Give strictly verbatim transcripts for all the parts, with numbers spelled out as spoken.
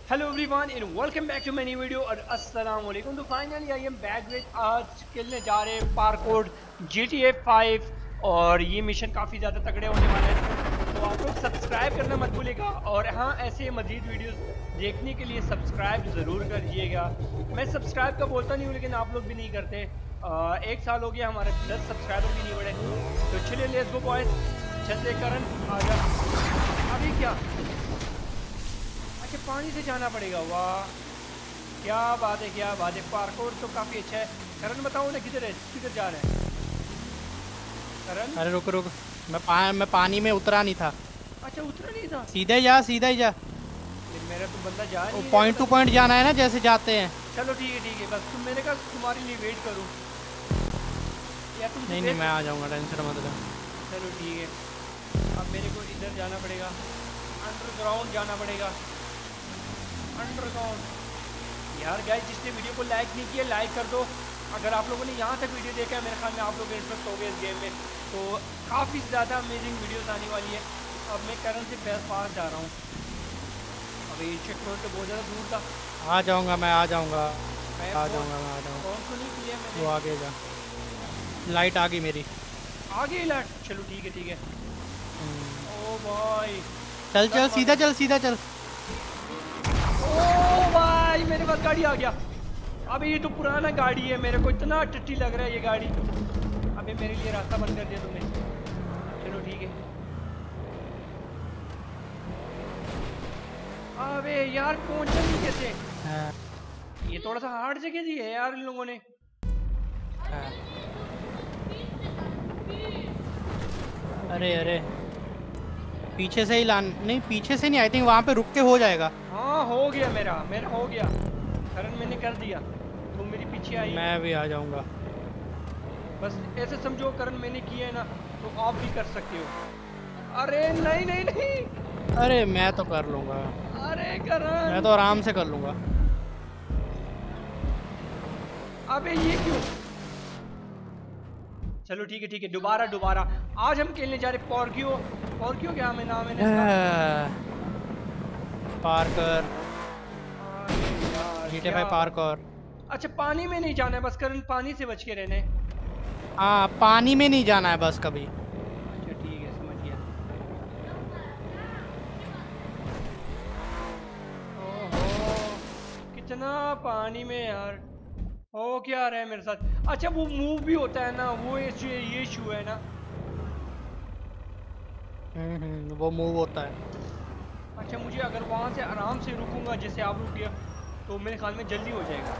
Hello everyone and welcome back to my new video और अस्सलाम वालेकुम। तो finally I am back with आज खेलने जा रहे हैं पार्कोड जी टी ए फाइव और ये मिशन काफ़ी ज़्यादा तगड़े होने वाले हैं। तो आप लोग सब्सक्राइब करना मत भूलिएगा और हाँ, ऐसे मज़ीद वीडियोस देखने के लिए सब्सक्राइब ज़रूर करिएगा। मैं सब्सक्राइब का बोलता नहीं हूँ लेकिन आप लोग भी नहीं करते। आ, एक साल हो गया हमारे दस सब्सक्राइबर भी नहीं बढ़े। तो चलिए लेट्स गो बॉयज, चलते करण आ जा। अभी क्या अच्छा पानी से जाना पड़ेगा? वाह क्या बात है, क्या बात है। पार्कोर तो काफी अच्छा है। करण बताओ ना किधर है, किधर जा रहे हैं करण? अरे रुक रुक, मैं पा, मैं पानी में उतरा नहीं था। अच्छा उतरा नहीं था? सीधे जा सीधे ही जा। ये मेरा तो बंदा जा नहीं रहा, पॉइंट पता टू नहीं। पॉइंट जाना है ना, जैसे जाते हैं। चलो ठीक है ठीक है, बस तुम मैंने कहा तुम्हारे लिए वेट करूँ या तुम नहीं नहीं, मैं आ जाऊंगा, टेंशन मत ले। चलो ठीक है। अब मेरे को इधर जाना पड़ेगा, अंडरग्राउंड जाना पड़ेगा, अंडरग्राउंड। यार गाइस, जिसने वीडियो को लाइक नहीं किया लाइक कर दो। अगर आप लोगों ने यहाँ तक वीडियो देखा है, मेरे ख्याल में आप लोग इंटरेस्ट हो गए इस गेम में। तो काफ़ी ज़्यादा अमेजिंग वीडियोस आने वाली है। अब मैं करण से बेस्ट पास जा रहा हूँ। अभी चेक पॉइंट तो बहुत ज़्यादा दूर था। आ जाऊंगा मैं, आ जाऊंगा मैं आ जाऊंगा मैं आ जाऊंगा। कौन को नहीं किया मैंने? वो आगे जा, लाइट आ गई मेरी। आगे लाइट, चलो ठीक है ठीक है। ओ भाई चल चल सीधा चल सीधा चल। ओ भाई मेरे पास गाड़ी आ गया। अबे ये तो पुराना गाड़ी है, मेरे को इतना टट्टी लग रहा है ये गाड़ी। अबे मेरे लिए रास्ता बंद कर दिया तुमने। चलो ठीक है। अबे यार पहुंचा नहीं कैसे? हाँ, ये थोड़ा सा हार्ड जगह दी है यार इन लोगों ने। हाँ। अरे अरे, पीछे से ही लान नहीं, पीछे से नहीं, आई थिंक वहाँ पे रुक के हो जाएगा। हाँ हो गया, मेरा मेरा हो गया करण, मैंने कर दिया। तुम मेरे पीछे आई। मैं भी आ जाऊंगा। बस ऐसे समझो करण मैंने किया है ना, तो आप भी कर सकते हो। अरे नहीं नहीं नहीं, अरे मैं तो कर लूंगा, अरे करण। मैं तो आराम से कर लूंगा। अबे ये क्यों? चलो ठीक है ठीक है, दोबारा दोबारा। आज हम खेलने जा रहे पॉर्कियो। पॉर्कियो क्या हमें नाम है इसका? पार्कर, अरे यार जी टी ए क्या फाइव पार्कर। अच्छा पानी में नहीं जाना है बस करण, पानी से बच के रहना है। हाँ, पानी में नहीं जाना है बस कभी। अच्छा ठीक है, समझ गया। ओहो कितना पानी में यार। हो क्या रहा है मेरे साथ? अच्छा वो मूव भी होता है ना, वो इशू ये इशू है ना। हम्म हम्म, वो मूव होता है। अच्छा मुझे अगर वहां से आराम से रुकूंगा जैसे आप रुक गया, तो मेरे ख्याल में जल्दी हो जाएगा।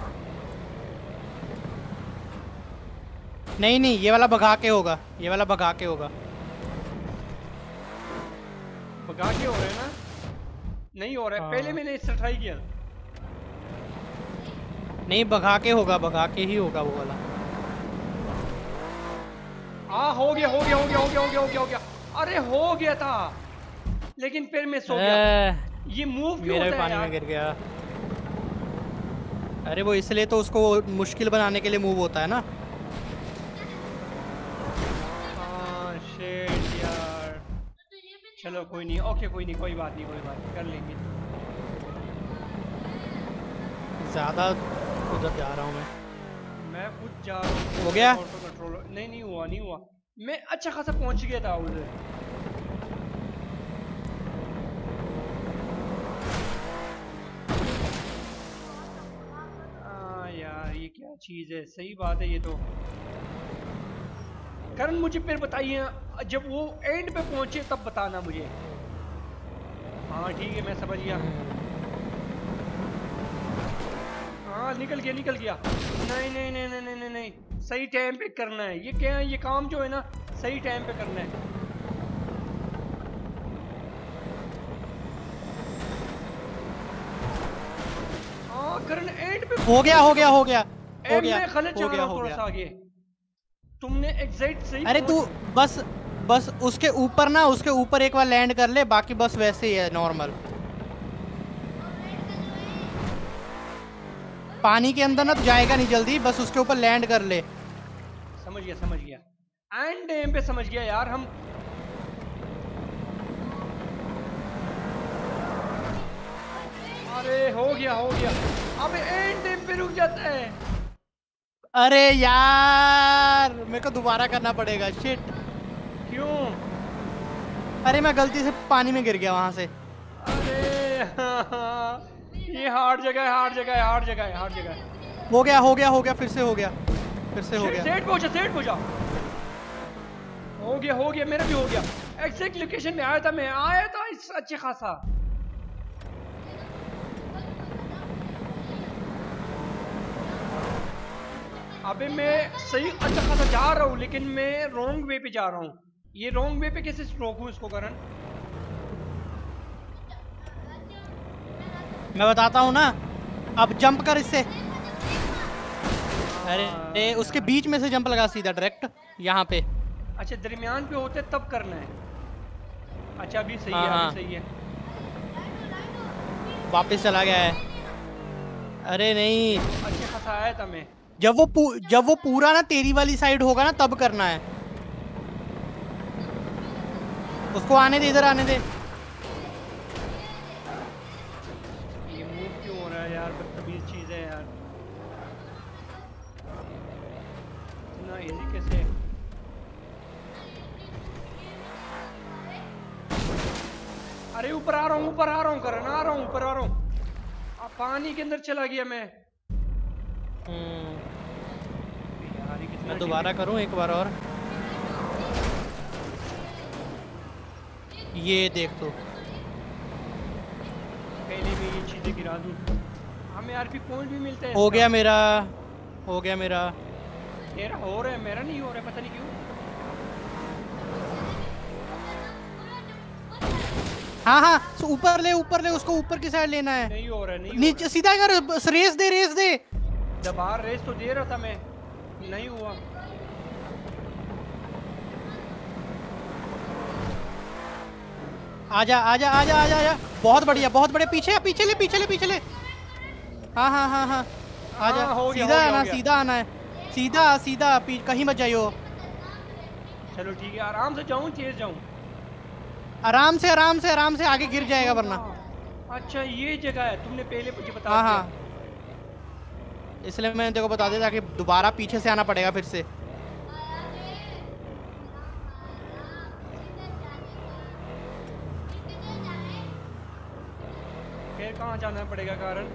नहीं नहीं, ये वाला भगा के होगा, ये वाला भगा के होगा। भगा के हो रहा है ना? नहीं हो रहा है, पहले हाँ, मैंने इससे ट्राई किया। नहीं भगा के होगा, भगा के ही होगा वो वाला। हाँ हो गया हो गया हो गया हो गया हो गया हो गया हो गया। अरे हो गया था लेकिन फिर मैं सो गया। ए, ये मूव क्यों मेरा भी होता है पानी में यार? गिर गया। अरे वो इसलिए तो उसको मुश्किल बनाने के लिए मूव होता है ना। हाँ शिट यार। चलो कोई नहीं, ओके कोई नहीं, कोई बात नहीं कोई बात नहीं, कर लेंगे। ज्यादा उधर जा रहा हूँ मैं। मैं खुद जा रहा हूँ। हो गया? ऑटो कंट्रोल नहीं नहीं हुआ नहीं हुआ। मैं अच्छा खासा पहुंच गया था उधर। हाँ यार ये क्या चीज़ है, सही बात है ये तो। करण मुझे फिर बताइए, जब वो एंड पे पहुंचे तब बताना मुझे। हाँ ठीक है मैं समझ गया। हाँ निकल गया निकल गया। नहीं नहीं नहीं नहीं नहीं नहीं नहीं, सही टाइम पे करना है ये। क्या है ये काम जो है ना, सही टाइम पे करना है। हाँ करण एंड पे हो गया हो गया हो गया हो एंड गया में गलत हो जा गया रहा हूँ हो थोड़ा गया। सा आगे। तुमने एग्जैक्ट सही अरे तू पहुंच। बस, बस उसके ऊपर ना, उसके ऊपर एक बार लैंड कर ले, बाकी बस वैसे ही है नॉर्मल। पानी के अंदर ना तो जाएगा नहीं जल्दी, बस उसके ऊपर लैंड कर ले। समझ गया समझ गया, एंड टाइम पे समझ गया यार हम। अरे हो गया हो गया। अबे एंड टाइम पे रुक जाता है। अरे यार मेरे को दोबारा करना पड़ेगा, शिट। क्यों? अरे मैं गलती से पानी में गिर गया वहां से। अरे हाँ, ये हार्ड जगह है, हार्ड जगह है, हार्ड जगह है, हार्ड जगह है। हो गया हो गया हो गया, फिर से हो गया, फिर से हो गया। सेट पहुंचा, सेट पहुंचा। हो गया हो गया, मेरा भी हो गया। एग्जैक्ट लोकेशन में आया था, मैं आया था इस अच्छे खासा। अबे मैं सही अच्छा खासा जा रहा हूँ, लेकिन मैं रॉन्ग वे पे जा रहा हूँ। ये रॉन्ग वे पे कैसे रोकूं इसको करण? मैं बताता हूँ ना, अब जंप कर इससे। अरे ए, उसके बीच में से जंप लगा सीधा डायरेक्ट यहाँ पे। अच्छा दरमियान पे होते तब करना है। अच्छा अभी सही है, हाँ, अभी सही है। वापस चला गया है। अरे नहीं, अच्छा खासा आया था मैं। जब वो पू, जब वो पूरा ना तेरी वाली साइड होगा ना तब करना है। उसको आने दे, इधर आने दे। ये मूव क्यों हो रहा है यार? बदतमीज चीज है यार। इतना इजी कैसे? अरे ऊपर आ रहा हूँ, ऊपर आ रहा हूँ करण, आ रहा हूँ, ऊपर आ रहा हूँ। अब पानी के अंदर चला गया मैं। यार ये कितना मैं दोबारा करूं एक बार और। ये देख तो, पहले मैं ये चीजें गिरा दूं। हमें आरपी पॉइंट भी मिलता है। हो गया मेरा, हो गया मेरा। तेरा हो रहा है, मेरा नहीं हो रहा है, पता नहीं क्यों। हाँ हाँ, सो ऊपर ले, ऊपर ले उसको, ऊपर की साइड लेना है। नहीं हो रहा है, नहीं हो नीचे सीधा कर, बस रेस दे, रेस दे। दबा रेस तो दे रहा था मैं, नहीं हुआ। आजा आजा आजा आजा आजा, बहुत बढ़िया बहुत बढ़िया। पीछे पीछे ले, पीछे ले, पीछे ले। हाँ हाँ हाँ हाँ, आजा। हाँ, हो गया, सीधा हो गया, आना, हो गया। सीधा आना है, सीधा सीधा, कहीं मत जाइयो। चलो ठीक है, आराम से जाऊं, तेज जाऊं? आराम से आराम से आराम से, आगे गिर जाएगा वरना। अच्छा ये जगह है, तुमने पहले मुझे बता हाँ दिया। हाँ, इसलिए मैंने तेरे को बता दिया ताकि दोबारा पीछे से आना पड़ेगा फिर से। फिर कहाँ जाना पड़ेगा कारण?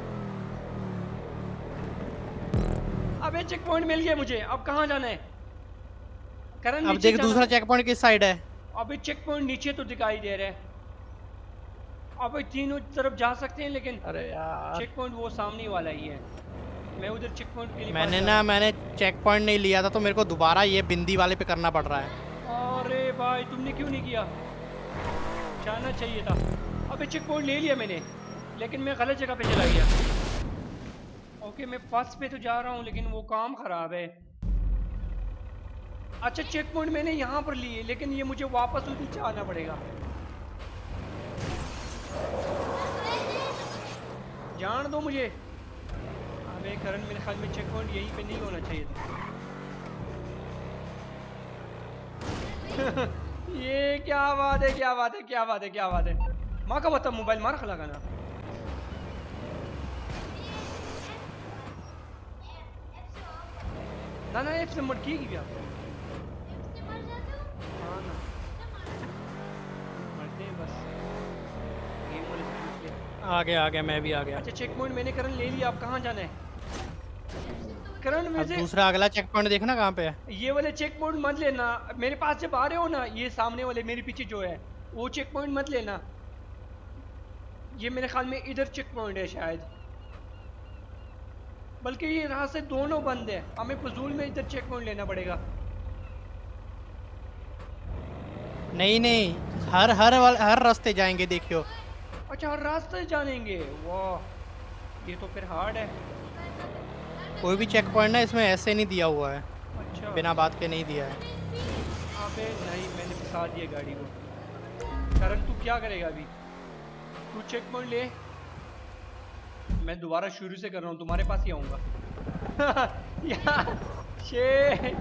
अबे चेक पॉइंट मिल गया मुझे, अब कहाँ जाना है करण? अब देख दूसरा चेक पॉइंट किस साइड है। अबे चेक पॉइंट नीचे तो दिखाई दे रहा है। अबे तीनों तरफ जा सकते हैं, लेकिन अरे यार, चेक पॉइंट वो सामने वाला ही है। मैं उधर चेक पॉइंट के लिए मैंने ना मैंने चेक पॉइंट नहीं लिया था, तो मेरे को दोबारा ये बिंदी वाले पे करना पड़ रहा है। अरे भाई तुमने क्यों नहीं किया? जाना चाहिए था। अबे चेक पॉइंट ले लिया मैंने, लेकिन मैं गलत जगह पे चला गया। ओके मैं फर्स्ट पे तो जा रहा हूँ, लेकिन वो काम खराब है। अच्छा चेक पॉइंट मैंने यहाँ पर लिए, लेकिन ये मुझे वापस उधर जाना पड़ेगा। जान दो मुझे। अबे करण मेरे ख्याल में चेक पॉइंट यहीं पे नहीं होना चाहिए था। ये क्या बात है, क्या बात है, क्या बात है, क्या बात है। माँ का बता, मोबाइल मार खा लगाना। ना ना एफ से मत की क्या? हाँ ना, मरते हैं बस। गेम वाले से पूछ ले। आ गया आ गया, मैं भी आ गया। अच्छा चेक पॉइंट मैंने करण ले लिया, अब कहाँ जाना है करण? अब वैसे दूसरा अगला चेक पॉइंट देखना कहाँ पे है। ये वाले चेक पॉइंट मत लेना। मेरे पास जब आ रहे हो ना, ये सामने वाले मेरे पीछे जो है वो चेक पॉइंट मत लेना। ये मेरे ख्याल में इधर चेक पॉइंट है शायद, बल्कि ये रास्ते दोनों बंद है। हमें फजूल में इधर चेक पॉइंट लेना पड़ेगा। नहीं नहीं, हर हर वाल, हर रास्ते जाएंगे देखियो। अच्छा हर रास्ते जानेंगे, वाह ये तो फिर हार्ड है। कोई भी चेक पॉइंट ना इसमें ऐसे नहीं दिया हुआ है, अच्छा बिना बात के नहीं दिया है। अबे नहीं, मैंने फंसा दिया गाड़ी को। करण तू क्या करेगा अभी? तू चेक पॉइंट ले, मैं दोबारा शुरू से कर रहा हूँ, तुम्हारे पास ही आऊंगा। यार शेट,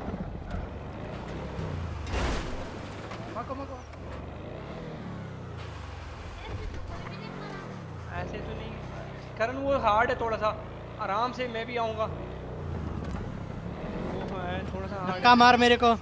मको मको, ऐसे तो नहीं करण वो हार्ड है थोड़ा सा, आराम से मैं भी आऊँगा। वो है थोड़ा सा हार्ड। धक्का मार मेरे को।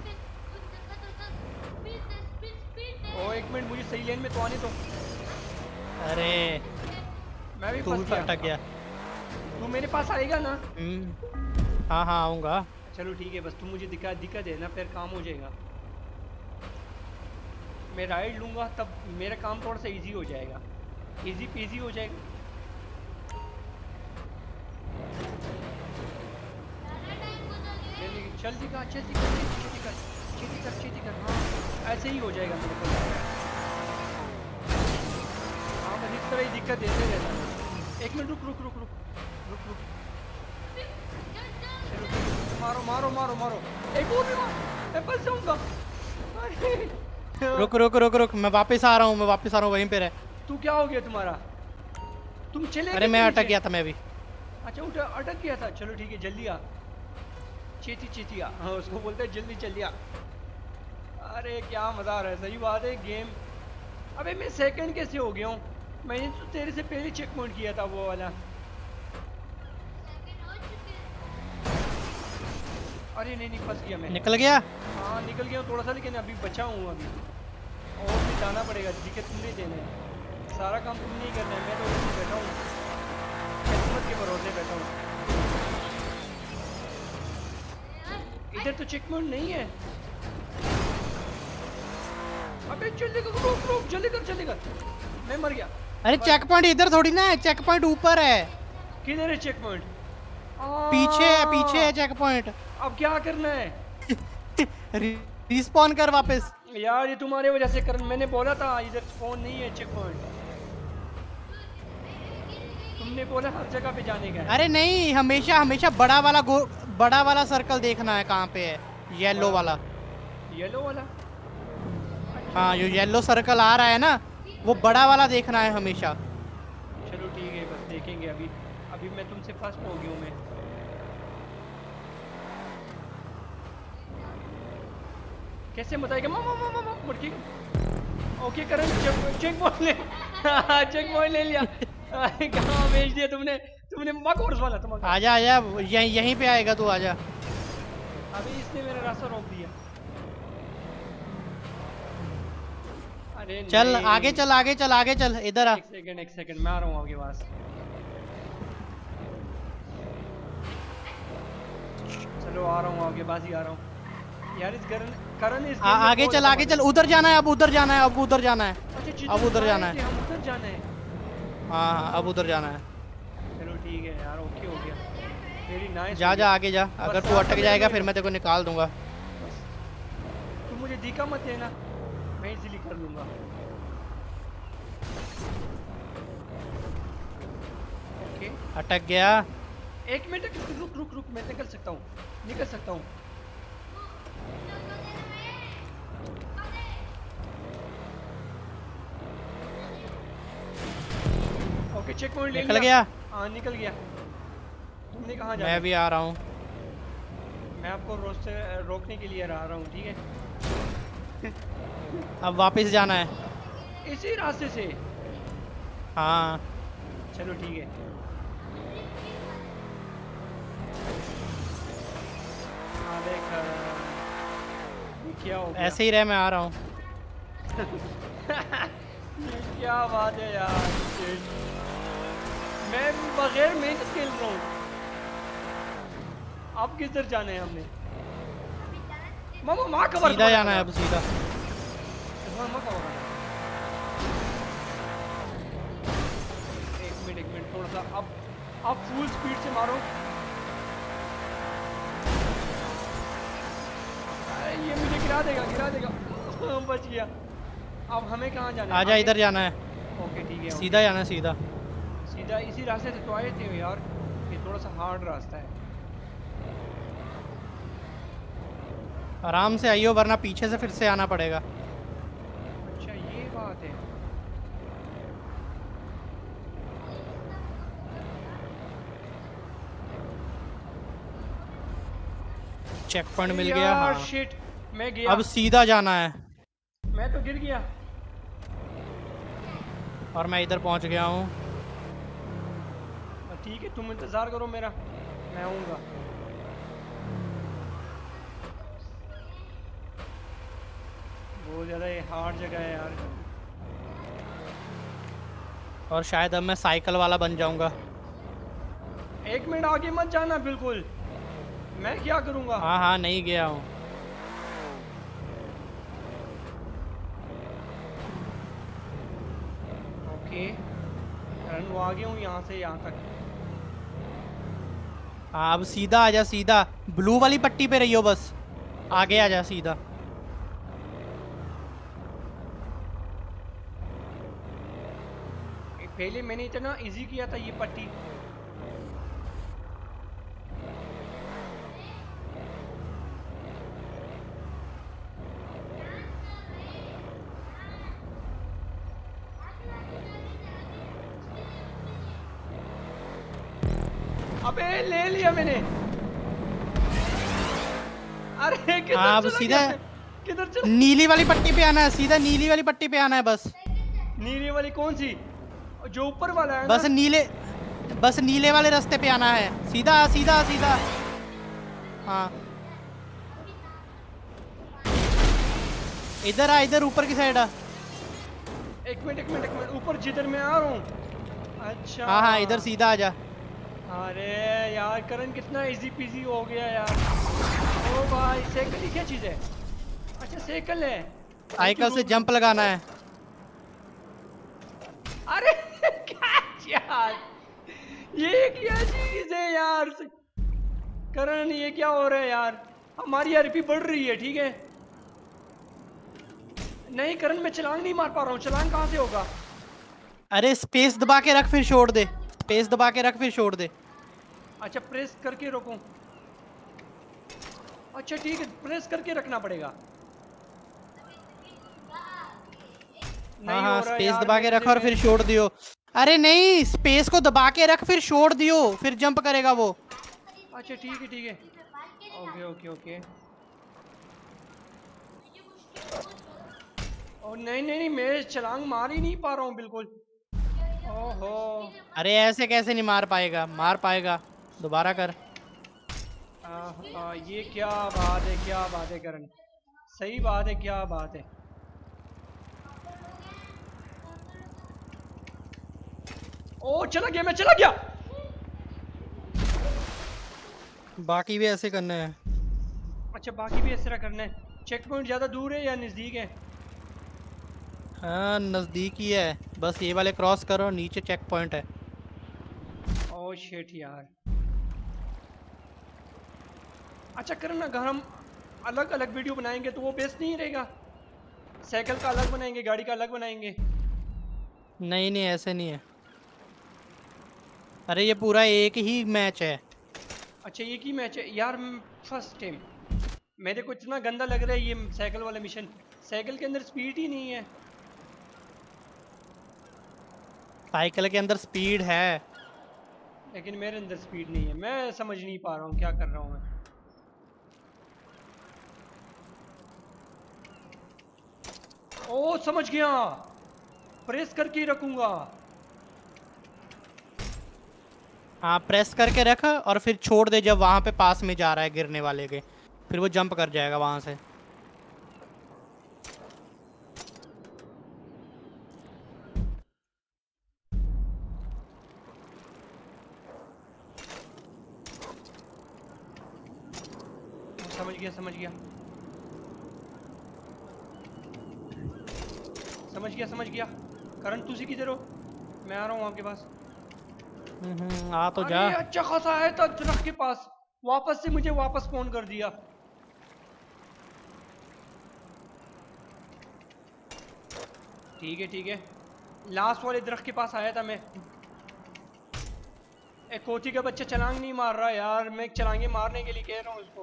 ओ एक मिनट, मुझे सही लेन में तो आने दो। अरे मैं भी तू भी फंस गया। अटक गया। तू मेरे पास आएगा ना? हम्म हाँ हाँ आऊँगा। चलो ठीक है, बस तू मुझे दिखा दिक्कत देना, फिर काम हो जाएगा। मैं राइड लूँगा तब मेरा काम थोड़ा सा इजी हो जाएगा, इजी पीजी हो जाएगा। जल्दी कर जल्दी कर जल्दी कर जल्दी कर जल्दी कर। हाँ ऐसे ही हो जाएगा मेरे को। हाँ बस इस तरह ही दिक्कत देते रहता है। एक मिनट रुक रुक रुक रुक रुक रुक चलो मारो मारो मारो मारो, एक और भी मार, मैं फंस जाऊंगा। रुक रुक रुक रुक मैं वापस आ रहा हूँ, मैं वापस आ रहा हूँ, वहीं पे रह। तू क्या हो गया तुम्हारा? तुम चले अरे मैं अटक गया था मैं भी। अच्छा उठा अटक गया था। चलो ठीक है जल्दी आ, चेती चेती आ। हाँ उसको बोलते हैं जल्दी जल्दी आ। अरे क्या मजा आ रहा है, सही बात है गेम। अबे मैं सेकंड कैसे हो गया हूँ? मैंने तो तेरे से पहले चेक पॉइंट किया था वो वाला। अरे नहीं नहीं फंस गया मैं। निकल गया। हाँ निकल गया हूँ थोड़ा सा, लेकिन अभी बचा हूँ अभी, और भी जाना पड़ेगा। दिक्कत तुमने देना है, सारा काम तुमने ही करना है। मैं तो वैसे बैठा हूँ, किस्मत के भरोसे बैठा हूँ। इधर तो चेक पॉइंट नहीं है। अबे जल्दी कर, रुक रुक जल्दी कर जल्दी कर, मैं मर गया। अरे चेक पॉइंट इधर थोड़ी ना है, चेक पॉइंट ऊपर है। किधर है चेक पॉइंट? पीछे है, पीछे है चेक पॉइंट। अब क्या करना है? रिस्पॉन कर वापस। यार ये तुम्हारे वजह से कर, मैंने बोला था इधर स्पॉन नहीं है चेक पॉइंट। तुमने बोला हर जगह पे जाने का है। अरे नहीं, हमेशा हमेशा बड़ा वाला गो बड़ा वाला सर्कल देखना है कहाँ पे है। येलो वाला। येलो वाला? हाँ जो येलो सर्कल आ रहा है ना, वो बड़ा वाला देखना है हमेशा। चलो ठीक है बस देखेंगे। अभी अभी मैं तुमसे फर्स्ट हो गया हूँ मैं। कैसे बताएगा? मामा मामा मामा मुर्गी। ओके करण चेक पॉइंट ले। चेक पॉइंट ले लिया। कहाँ भेज दिया तुमने? तुमने मकोर्स वाला तुम। आजा आजा यहीं यहीं पे आएगा तू, आजा। अभी इसने मेरा रास्ता रोक दिया। अरे चल आगे चल आगे चल आगे चल, इधर आ। एक सेकंड एक सेकंड मैं आ रहा हूँ आपके पास। चलो आ रहा हूँ आपके पास ही आ रहा हूँ यार। इस करण करण इस आ, आगे चल आगे चल, उधर जाना है अब, उधर जाना है अब, उधर जाना है। अच्छा अब उधर जाना है। हम उधर जाना है। हाँ हाँ अब उधर जाना है। चलो ठीक है यार, ओके हो गया। मेरी नाइस। जा जा आगे जा, अगर तू अटक जाएगा फिर मैं तेरे को निकाल दूंगा। तू मुझे दिखा मत देना, मैं इजीली कर लूंगा। ओके अटक गया। एक मिनट रुक रुक रुक, मैं निकल सकता हूँ निकल सकता हूँ। ओके चेक पॉइंट ले लिया। निकल गया। हाँ निकल गया। तुमने कहाँ जाना? मैं भी आ रहा हूँ। मैं आपको रोक से रोकने के लिए आ रहा हूँ, ठीक है? अब वापस जाना है इसी रास्ते से। हाँ। चलो ठीक है। हाँ देख क्या हो गया? ऐसे ही रह, मैं आ रहा हूँ। क्या बात है यार, मैं बगैर मेहनत खेल रहा हूँ। अब किधर जाना है हमने? मामा माँ कवर सीधा जाना है अब, सीधा। मामा कवर करना। एक मिनट एक मिनट थोड़ा सा अब अब फुल स्पीड से मारो। ये मुझे गिरा देगा गिरा देगा। बच गया। अब हमें कहाँ जाना है? आजा इधर जाना है। ओके ठीक है। सीधा जाना है, सीधा सीधा इसी रास्ते से तो आए थे यार। ये थोड़ा सा हार्ड रास्ता है। आराम से आइयो, वरना पीछे से फिर से आना पड़ेगा। अच्छा ये बात है। चेक पॉइंट मिल गया। हाँ। शिट मैं गया। अब सीधा जाना है। मैं तो गिर गया। और मैं इधर पहुंच गया हूँ। ठीक है, तुम इंतज़ार करो मेरा, मैं आऊँगा। बहुत ज़्यादा ये हार्ड जगह है यार। और शायद अब मैं साइकिल वाला बन जाऊंगा। एक मिनट आगे मत जाना बिल्कुल, मैं क्या करूँगा? हाँ हाँ नहीं गया हूँ। ओके रन, वो आगे हूँ यहाँ से यहाँ तक। हाँ अब सीधा आजा, सीधा ब्लू वाली पट्टी पे रहियो बस, आगे आजा सीधा। पहले मैंने इतना इजी किया था ये पट्टी। अबे ले लिया मैंने। अरे किधर हाँ अब चला सीधा गया? किधर चला? नीली वाली पट्टी पे आना है, सीधा नीली वाली पट्टी पे आना है बस। नीली वाली कौन सी? जो ऊपर वाला है बस ना? नीले, बस नीले वाले रास्ते पे आना है, सीधा सीधा सीधा। हाँ इधर आ, इधर ऊपर की साइड आ। एक मिनट एक मिनट एक मिनट, ऊपर जिधर मैं आ रहा हूँ। अच्छा हाँ हाँ इधर सीधा आजा। अरे यार करण कितना इजी पीजी हो गया यार। ओ भाई साइकिल ही क्या चीज है? अच्छा साइकिल है, साइकिल से जंप लगाना है। अरे क्या यार, ये क्या चीज है यार? करण ये क्या हो रहा है यार? हमारी आरपी बढ़ रही है, ठीक है। नहीं करण मैं छलांग नहीं मार पा रहा हूँ, छलांग कहाँ से होगा? अरे स्पेस दबा के रख फिर छोड़ दे, स्पेस दबा के रख फिर छोड़ दे। अच्छा प्रेस करके रोकूं? अच्छा ठीक है, प्रेस करके रखना पड़ेगा। हाँ हाँ स्पेस दबा के रख और फिर छोड़ दियो। अरे नहीं, स्पेस को दबा के रख फिर छोड़ दियो, फिर जंप करेगा वो। अच्छा ठीक है ठीक है, ओके ओके ओके। ओ नहीं नहीं नहीं, मैं छलांग मार ही नहीं पा रहा हूँ बिल्कुल। ओहो अरे ऐसे कैसे नहीं मार पाएगा, मार पाएगा, दोबारा कर। आ, आ, ये क्या बात है, क्या बात है करण, सही बात है, क्या बात है। ओ चला गया, मैं चला गया। बाकी भी ऐसे करना है। अच्छा बाकी भी इस तरह करना है। चेक पॉइंट ज्यादा दूर है या नजदीक है? हाँ नजदीक ही है, बस ये वाले क्रॉस करो, नीचे चेक पॉइंट है। ओ शिट यार। अच्छा करण अगर हम अलग अलग वीडियो बनाएंगे तो वो बेस्ट नहीं रहेगा? साइकिल का अलग बनाएंगे, गाड़ी का अलग बनाएंगे। नहीं नहीं ऐसे नहीं है, अरे ये पूरा एक ही मैच है। अच्छा ये की मैच है यार, फर्स्ट टाइम मेरे को इतना गंदा लग रहा है ये साइकिल वाला मिशन। साइकिल के अंदर स्पीड ही नहीं है। साइकिल के अंदर स्पीड है, लेकिन मेरे अंदर स्पीड नहीं है, मैं समझ नहीं पा रहा हूँ क्या कर रहा हूँ मैं। ओ समझ गया, प्रेस करके ही रखूंगा। हाँ प्रेस करके रख और फिर छोड़ दे, जब वहां पे पास में जा रहा है गिरने वाले के, फिर वो जंप कर जाएगा वहां से। समझ गया समझ गया समझ गया समझ गया। करण तुसी किधर हो? मैं आ रहा हूँ आपके पास। हम्म आ तो जा। अरे अच्छा खासा है था दरख्त के पास, वापस से मुझे वापस फोन कर दिया। ठीक है ठीक है, लास्ट वाले दरख्त के पास आया था मैं। एक कोठी का बच्चा छलांग नहीं मार रहा यार, मैं छलांगे मारने के लिए कह रहा हूँ उसको।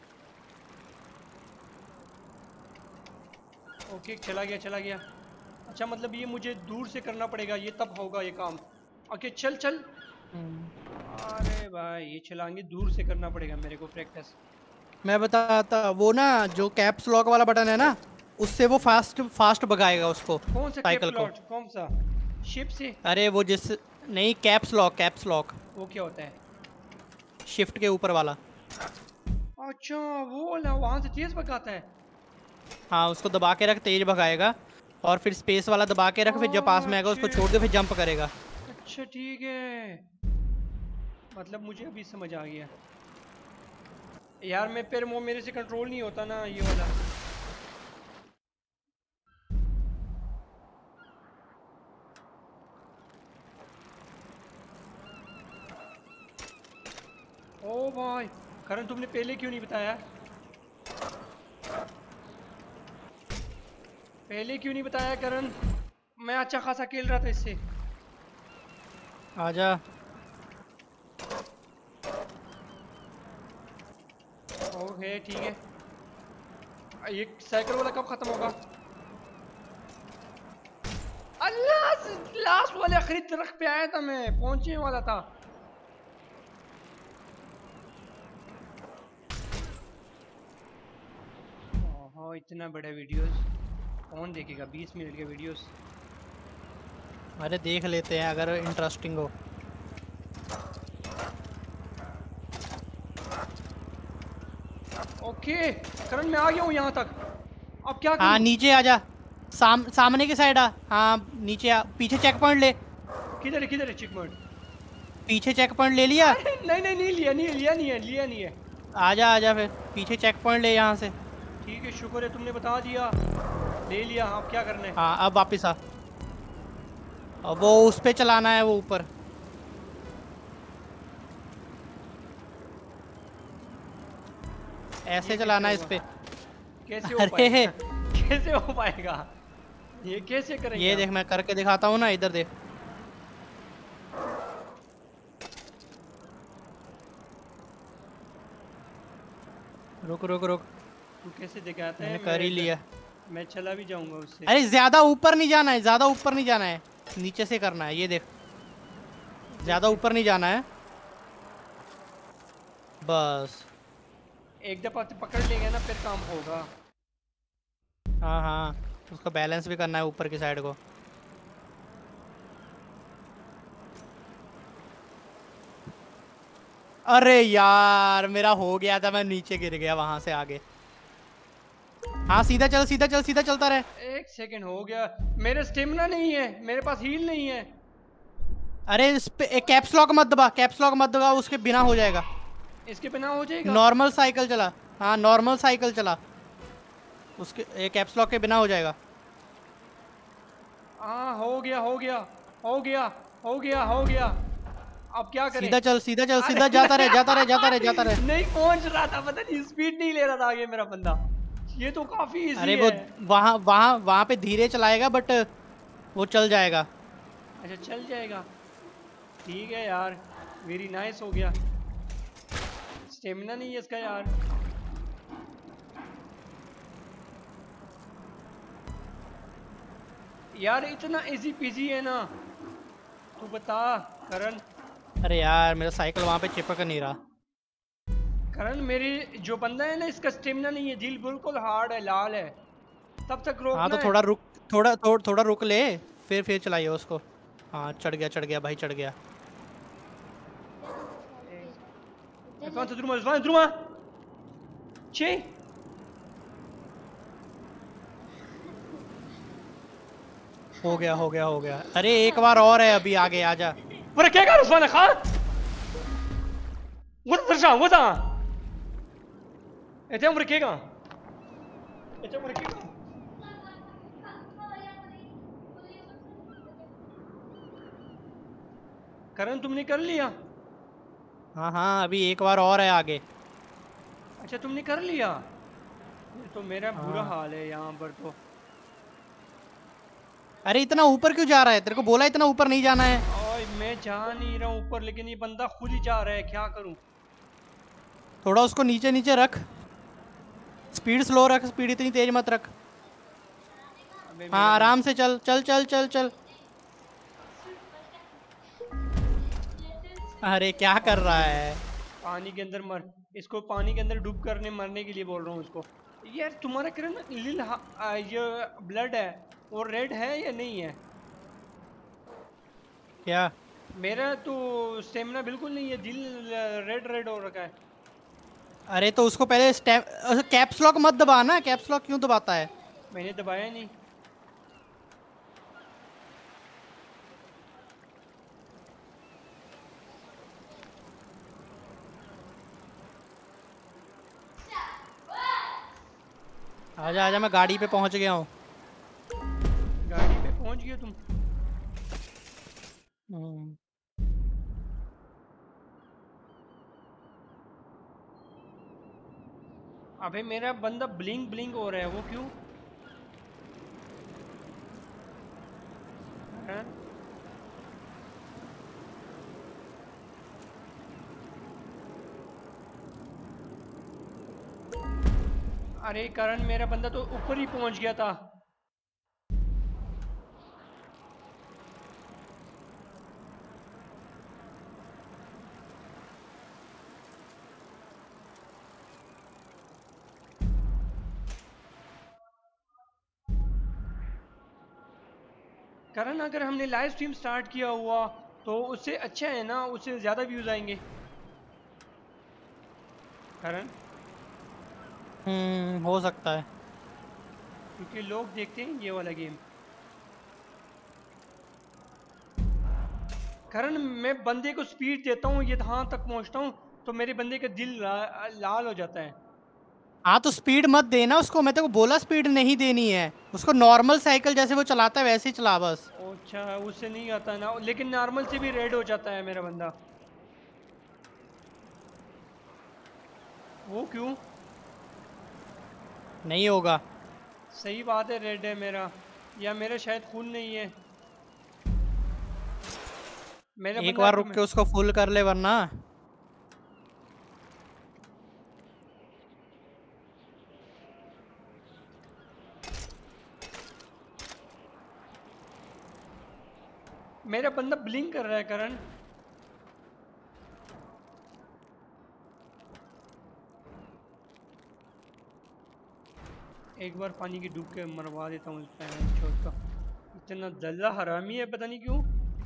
ओके चला गया चला गया। अच्छा मतलब ये मुझे दूर से करना पड़ेगा, ये तब होगा ये काम। ओके चल चल। अरे भाई ये छलांगे दूर से करना पड़ेगा मेरे को, प्रैक्टिस। मैं बताता, वो ना जो कैप्स लॉक वाला बटन है ना, उससे वो फास्ट फास्ट भगाएगा उसको, कौन सा साइकिल को। कैप, कौन सा शिप से? अरे वो जिस, नहीं कैप्स लॉक, कैप्स लॉक। वो क्या होता है? शिफ्ट के ऊपर वाला। अच्छा वो वाला, वहां से तेज भगाता है। हाँ उसको दबा के रख, तेज भगाएगा। और फिर स्पेस वाला दबा के रख, फिर जब पास में आएगा उसको छोड़ दे, फिर जंप करेगा। अच्छा ठीक है, मतलब मुझे अभी समझ आ गया यार। मैं फिर वो मेरे से कंट्रोल नहीं होता ना ये वाला। ओ भाई करण, तुमने पहले क्यों नहीं बताया? पहले क्यों नहीं बताया करण? मैं अच्छा खासा खेल रहा था इससे। आजा। ओके ठीक है, ये साइकिल वाला कब खत्म होगा? अल्लाह, लास्ट वाले आखिरी तरफ पे आया था, मैं पहुंचने वाला था। ओहो इतना बड़ा वीडियोस कौन देखेगा? बीस मिनट के वीडियोस। अरे देख लेते हैं अगर इंटरेस्टिंग हो। ओके करण, मैं आ गया हूँ यहाँ तक। अब क्या हाँ करूँ? नीचे आजा, साम सामने की साइड आ। हाँ नीचे आ, पीछे चेक पॉइंट ले। किधर है किधर है चिक पॉइंट? पीछे चेक पॉइंट ले लिया। अरे नहीं नहीं नहीं लिया, नहीं लिया नहीं है, लिया नहीं है। आजा आजा, फिर पीछे चेक पॉइंट ले यहाँ से। ठीक है शुक्र है तुमने बता दिया, ले लिया। अब क्या करना है? हाँ अब वापिस आ। अब वो उस पे चलाना है, वो ऊपर। ऐसे चलाना है इस पे। कैसे हो अरे पाएगा? कैसे हो पाएगा? ये कैसे करेंगे? ये देख मैं करके दिखाता हूँ ना, इधर देख। रुक रुक रुक, तू कैसे दिखाता है? मैंने कर ही लिया। मैं चला भी जाऊंगा उससे। अरे ज्यादा ऊपर नहीं जाना है, ज्यादा ऊपर नहीं जाना है, नीचे से करना है। ये देख, ज्यादा ऊपर नहीं जाना है, बस। एक दफा पकड़ लेंगे ना फिर काम होगा। हाँ हाँ, उसको बैलेंस भी करना है ऊपर की साइड को। अरे यार मेरा हो गया था, मैं नीचे गिर गया वहां से आगे। हाँ सीधा चल सीधा चल, सीधा चलता रहे। एक सेकंड हो गया, मेरे स्टेमिना नहीं है, मेरे पास हील नहीं है। अरे इस पे कैप्स लॉक मत दबा, कैप्स लॉक मत दबा, उसके बिना हो जाएगा। इसके बिना हो जाएगा? नॉर्मल साइकिल चला। हाँ नॉर्मल साइकिल चला, उसके कैप्स लॉक के बिना हो जाएगा। हाँ हो गया हो गया हो गया हो गया हो गया। अब क्या करें? सीधा चल सीधा चल, सीधा जाता रहे जाता रहे जाता रहे जाता रहे। नहीं पहुंच रहा था, पता नहीं स्पीड नहीं ले रहा था आगे मेरा बंदा। ये तो काफी इजी अरे है। वो वहाँ वहाँ वहाँ पे धीरे चलाएगा, बट वो चल जाएगा। अच्छा चल जाएगा, ठीक है यार, वेरी नाइस हो गया। स्टेमिना नहीं है इसका यार। यार इतना इजी पीजी है ना, तू बता करण। अरे यार मेरा साइकिल वहाँ पे चिपक नहीं रहा। करण मेरी जो बंदा है ना, इसका स्टेमिना नहीं है, दिल बिल्कुल हार्ड है, लाल है। तब तक रोकना हाँ तो है। थोड़ा रुक, थोड़ा थोड़ा थोड़ा रुक ले, फिर फिर चलाइए उसको। हाँ चढ़ गया चढ़ गया भाई, चढ़ गया। Lütfen durma, lütfen durma. Şey. हो गया हो गया हो गया। अरे एक बार और है अभी, आगे आजा। Bırakıyor Osman Khan. Vur vuracağım, vur da. Etem bırakıyor. Etem bırakıyor. करण तुमने कर लिया? हाँ हाँ अभी एक बार और है आगे। अच्छा तुमने कर लिया? ये तो मेरा बुरा हाँ। हाल है यहाँ पर तो। अरे इतना ऊपर क्यों जा रहा है? तेरे को बोला इतना ऊपर नहीं जाना है। ओए मैं जा नहीं रहा हूँ ऊपर, लेकिन ये बंदा खुद ही जा रहा है, क्या करूँ? थोड़ा उसको नीचे नीचे रख, स्पीड स्लो रख, स्पीड इतनी तेज मत रख। हाँ आराम से चल चल चल चल चल। अरे क्या कर रहा है? पानी के अंदर मर, इसको पानी के अंदर डूब करने मरने के लिए बोल रहा हूँ इसको। यार तुम्हारा करण लिल ये ब्लड है वो रेड है या नहीं है? क्या? मेरा तो स्टेमिना बिल्कुल नहीं है, दिल रेड रेड हो रखा है। अरे तो उसको पहले कैप्स लॉक मत दबाना, कैप्स लॉक क्यों दबाता है? मैंने दबाया नहीं। आजा आजा, मैं गाड़ी पे पहुंच गया हूँ। गाड़ी पे पहुंच गए तुम? हम्म। अबे मेरा बंदा ब्लिंक ब्लिंक हो रहा है, वो क्यों? हाँ? अरे करण, मेरा बंदा तो ऊपर ही पहुंच गया था। करण, अगर हमने लाइव स्ट्रीम स्टार्ट किया हुआ तो उससे अच्छा है ना, उससे ज्यादा व्यूज आएंगे। करण, हम्म हो सकता है। क्योंकि लोग देखते हैं ये वाला गेम। करण, मैं बंदे को स्पीड देता हूँ, ये यहाँ तक पहुँचता हूँ तो मेरे बंदे का दिल ला, लाल हो जाता है। हाँ तो स्पीड मत देना उसको, मैं तेको बोला स्पीड नहीं देनी है उसको, नॉर्मल साइकिल जैसे वो चलाता है वैसे ही चला बस। अच्छा, उससे नहीं आता ना, लेकिन नॉर्मल से भी रेड हो जाता है मेरा बंदा। वो क्यों? नहीं होगा। सही बात है, रेड है मेरा, या मेरा शायद खून नहीं है। मेरा एक बंदा बार अभी रुक मैं, के उसको फुल कर ले वरना। मेरा बंदा ब्लिंक कर रहा है करण। एक बार पानी की डूब के मरवा देता हूँ इस छोट का। इतना दल्ला हरामी है, पता नहीं क्यों।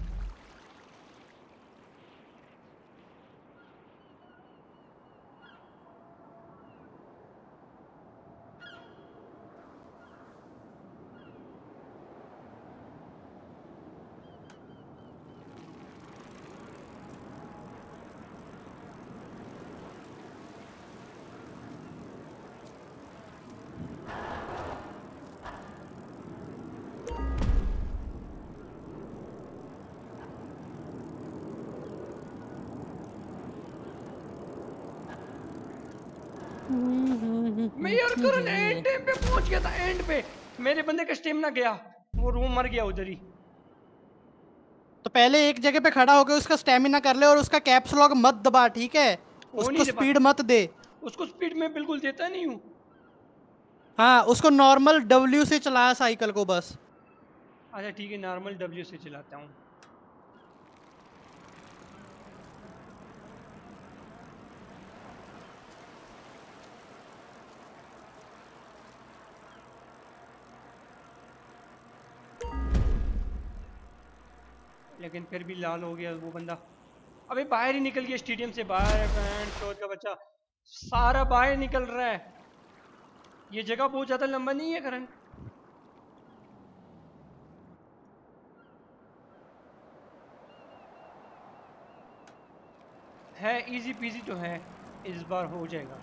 मैं यार करण एंड टाइम पे पहुंच गया था, एंड पे मेरे बंदे का स्टेमिना गया, वो रूम मर गया उधर ही। तो पहले एक जगह पे खड़ा होकर उसका स्टेमिना कर ले और उसका कैप्स लॉक मत दबा, ठीक है? वो नहीं उसको दे स्पीड पाता, मत दे। उसको स्पीड में बिल्कुल देता नहीं हूँ। हाँ उसको नॉर्मल डब्ल्यू से चला साइकिल को बस। अच्छा ठीक है, नॉर्मल डब्ल्यू से चलाता हूँ। लेकिन फिर भी लाल हो गया वो बंदा। अबे बाहर ही निकल गया स्टेडियम से बाहर, बैंड चोद का बच्चा सारा बाहर निकल रहा है। ये जगह बहुत ज्यादा लंबा नहीं है करण? है, इजी पीजी तो है, इस बार हो जाएगा।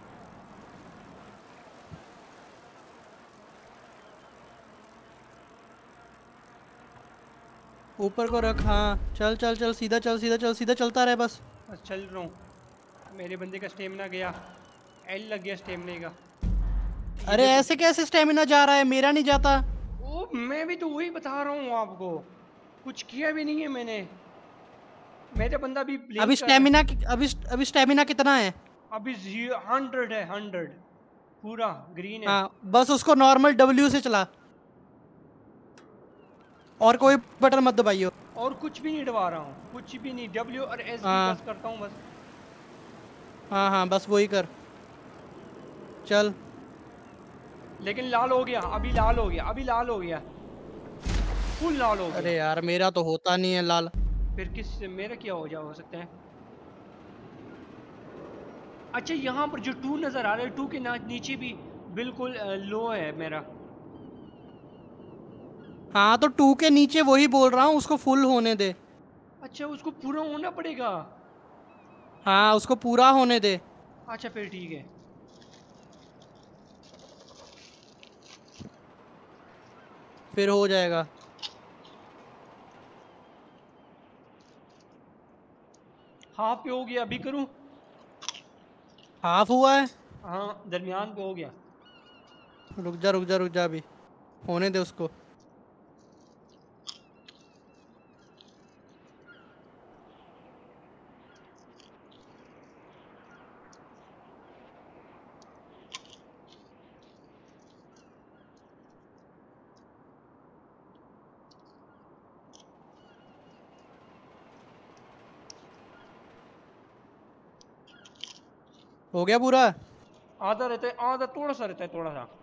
ऊपर को रख, हाँ चल चल चल, सीधा चल सीधा चल, सीधा चलता रहे बस। बस चल रहा हूँ। मेरे बंदे का स्टेमिना गया, एल लग गया स्टेमिना का। ये अरे देखो, ऐसे कैसे स्टेमिना जा रहा है, मेरा नहीं जाता। ओ मैं भी तो वही बता रहा हूँ आपको, कुछ किया भी नहीं है मैंने। मेरा बंदा भी अभी ब्लिंक कर रहा है। स्टेमिना अभी अभी स्टेमिना कितना है? अभी हंड्रेड है, हंड्रेड पूरा ग्रीन है। हाँ बस उसको नॉर्मल डब्ल्यू से चला और अच्छा, कोई बटन मत दबाइयो। और कुछ भी नहीं दबा रहा हूँ, कुछ भी नहीं, डब्ल्यू और एस की हाँ बस करता हूँ बस। हाँ हाँ बस वही कर, चल। लेकिन लाल हो गया, अभी लाल हो गया, अभी लाल हो गया, फुल लाल हो गया। अरे यार मेरा तो होता नहीं है लाल। फिर किस मेरा क्या हो जा हो सकता है? अच्छा यहाँ पर जो टू नज़र आ रहा है, टू के ना नीचे भी बिल्कुल लो है मेरा। हाँ तो टू के नीचे वही बोल रहा हूँ, उसको फुल होने दे। अच्छा उसको पूरा होना पड़ेगा। हाँ उसको पूरा होने दे। अच्छा फिर ठीक है। फिर हो जाएगा। हाफ पे हो गया, अभी करूँ? हाफ हुआ है। हाँ दरमियान पे हो गया। रुक जा रुक जा रुक जा, अभी होने दे उसको। हो गया पूरा। आधा रहता है, आधा थोड़ा सा रहता है, थोड़ा सा।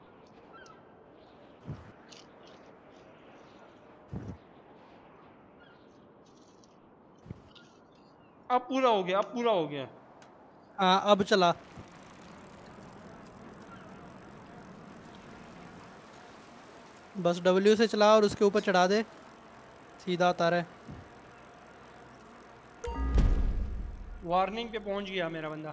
अब पूरा हो गया, अब पूरा हो गया। हाँ अब चला। बस डब्ल्यू से चला और उसके ऊपर चढ़ा दे, सीधा उतार है। वार्निंग पे पहुंच गया मेरा बंदा।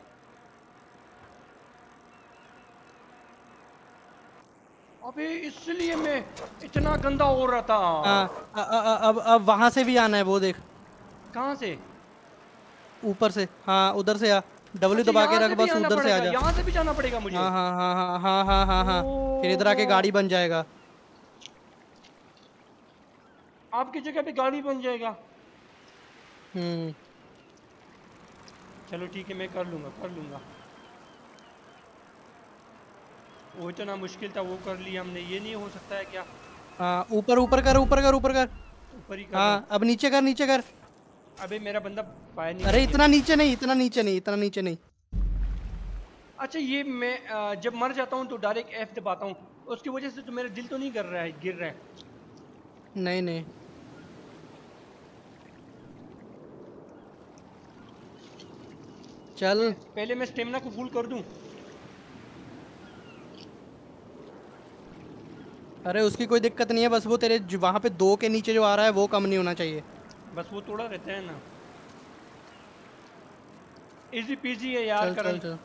अबे इसलिए मैं इतना गंदा हो रहा था। हाँ अ- अ- अ- अब अब वहां से भी आना है, वो देख कहाँ से? ऊपर से। हाँ उधर से आ, डब्ल्यू अच्छा दबा के यहाँ रख, से भी बस आना उधर से आ पड़ेगा, जा। यहाँ से भी जाना पड़ेगा मुझे। हाँ हाँ हाँ हाँ हाँ हाँ हाँ हाँ। फिर इधर ओहो, आके गाड़ी बन जाएगा। आपकी जगह पे गाड़ी बन जाएगा। हम्म। चलो ठीक है, मैं कर लूंगा कर लूंगा। वो इतना मुश्किल था, वो कर लिया हमने। ये नहीं हो सकता है क्या? हाँ ऊपर ऊपर कर, ऊपर कर, ऊपर कर। ऊपर ही कर रहा हाँ हूँ। अब नीचे कर, नीचे कर। अबे मेरा बंदा बाहर निकल अरे गया। इतना नीचे नहीं, इतना नीचे नहीं, इतना नीचे नहीं। अच्छा ये मैं अ, जब मर जाता हूँ तो डायरेक्ट एफ दबाता हूँ, उसकी वजह से तो मेरा दिल तो नहीं कर रहा है, गिर रहा है। नहीं नहीं। चल। पहले मैं स्टेमिना को फुल कर दूं। अरे उसकी कोई दिक्कत नहीं है, बस वो तेरे जो- वहाँ पे दो के नीचे जो आ रहा है वो कम नहीं होना चाहिए। बस वो थोड़ा रहता है ना। इजी पीजी है यार चल चल करण। चल।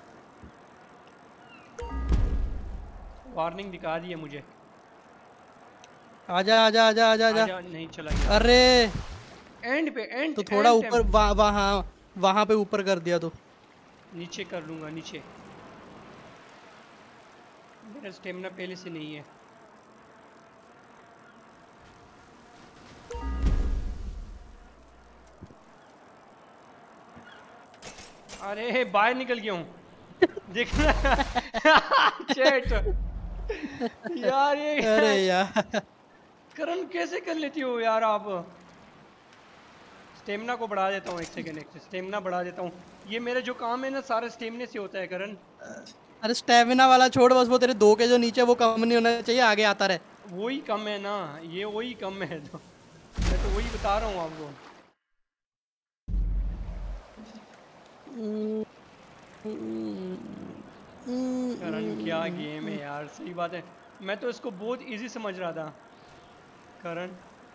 वार्निंग दिखा दी है मुझे। आजा आजा आजा आजा आजा। आजा, नहीं चला गया। अरे एंड पे, एंड तो थोड़ा एंड टाइम। ऊपर, वहाँ वहाँ वहाँ पे ऊपर कर दिया तो। नीचे कर लूंगा, नीचे। मेरा स्टेमिना पहले से नहीं है। अरे बाहर निकल गया हूँ। देखना। चैट यार, ये अरे यार। करण कैसे कर लेती हो यार आप? स्टेमिना को बढ़ा देता हूँ, एक सेकेंड, एक स्टेमिना बढ़ा देता हूँ। ये मेरा जो काम है ना सारा स्टेमिना से होता है करण। अरे स्टेमिना वाला छोड़, बस वो तेरे दो के जो नीचे वो कम नहीं होना चाहिए, आगे आता रहे। वही कम है ना, ये वही कम है तो मैं तो वही बता रहा हूँ आपको। करण क्या गेम है यार, सही बात है। मैं तो इसको बहुत इजी समझ रहा था करण।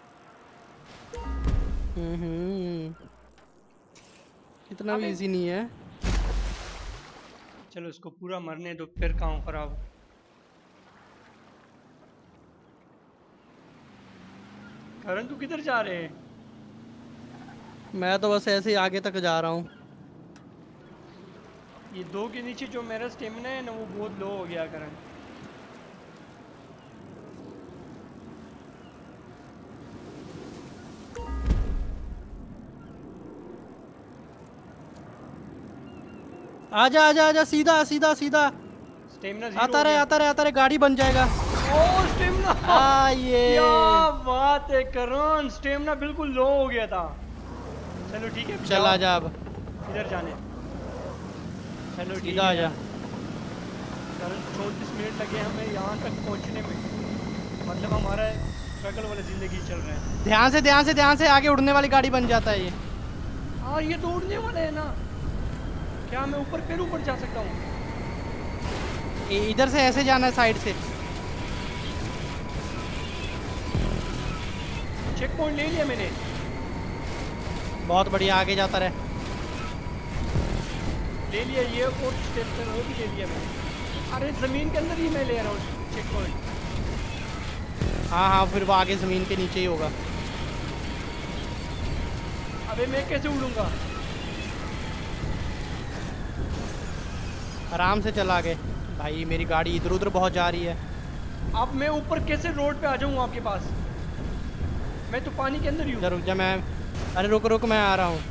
हम्म। इतना भी अबे इजी नहीं है। चलो इसको पूरा मरने दो, फिर काम खराब। करण तू किधर जा रहे हैं? मैं तो बस ऐसे ही आगे तक जा रहा हूँ। ये दो के नीचे जो मेरा स्टेमिना है ना वो बहुत लो हो गया करण। आजा आजा आजा, सीधा सीधा सीधा। स्टेमिना जीरो आता हो रहे गया। आता रहे आता रहे, गाड़ी बन जाएगा। ओ स्टेमिना, आ ये क्या बात है करण, स्टेमिना बिल्कुल लो हो गया था। चलो ठीक है, चल जाओ। आजा अब। इधर जाने। चलो ठीक सीधा है आजा। करण, चौंतीस मिनट लगे हमें यहाँ तक पहुँचने में। मतलब हमारा स्ट्रगल वाली जिंदगी चल रहे हैं। ध्यान से ध्यान से ध्यान से, आगे उड़ने वाली गाड़ी बन जाता है ये। हाँ ये तो उड़ने वाले है ना। क्या मैं ऊपर फिर ऊपर जा सकता हूँ? इधर से ऐसे जाना है, साइड से। चेक पॉइंट ले लिया मैंने। बहुत बढ़िया, आगे जाता रहे। ले लिया ये और स्टेप पर वो भी ले लिया मैंने। अरे जमीन के अंदर ही मैं ले रहा हूँ चेक पॉइंट। हाँ हाँ, फिर वो आगे जमीन के नीचे ही होगा। अबे मैं कैसे उड़ूंगा? आराम से चला आगे भाई, मेरी गाड़ी इधर उधर बहुत जा रही है। अब मैं ऊपर कैसे रोड पे आ जाऊँ आपके पास? मैं तो पानी के अंदर ही हूँ। रुक जा, मैं अरे रुक रुक मैं आ रहा हूँ।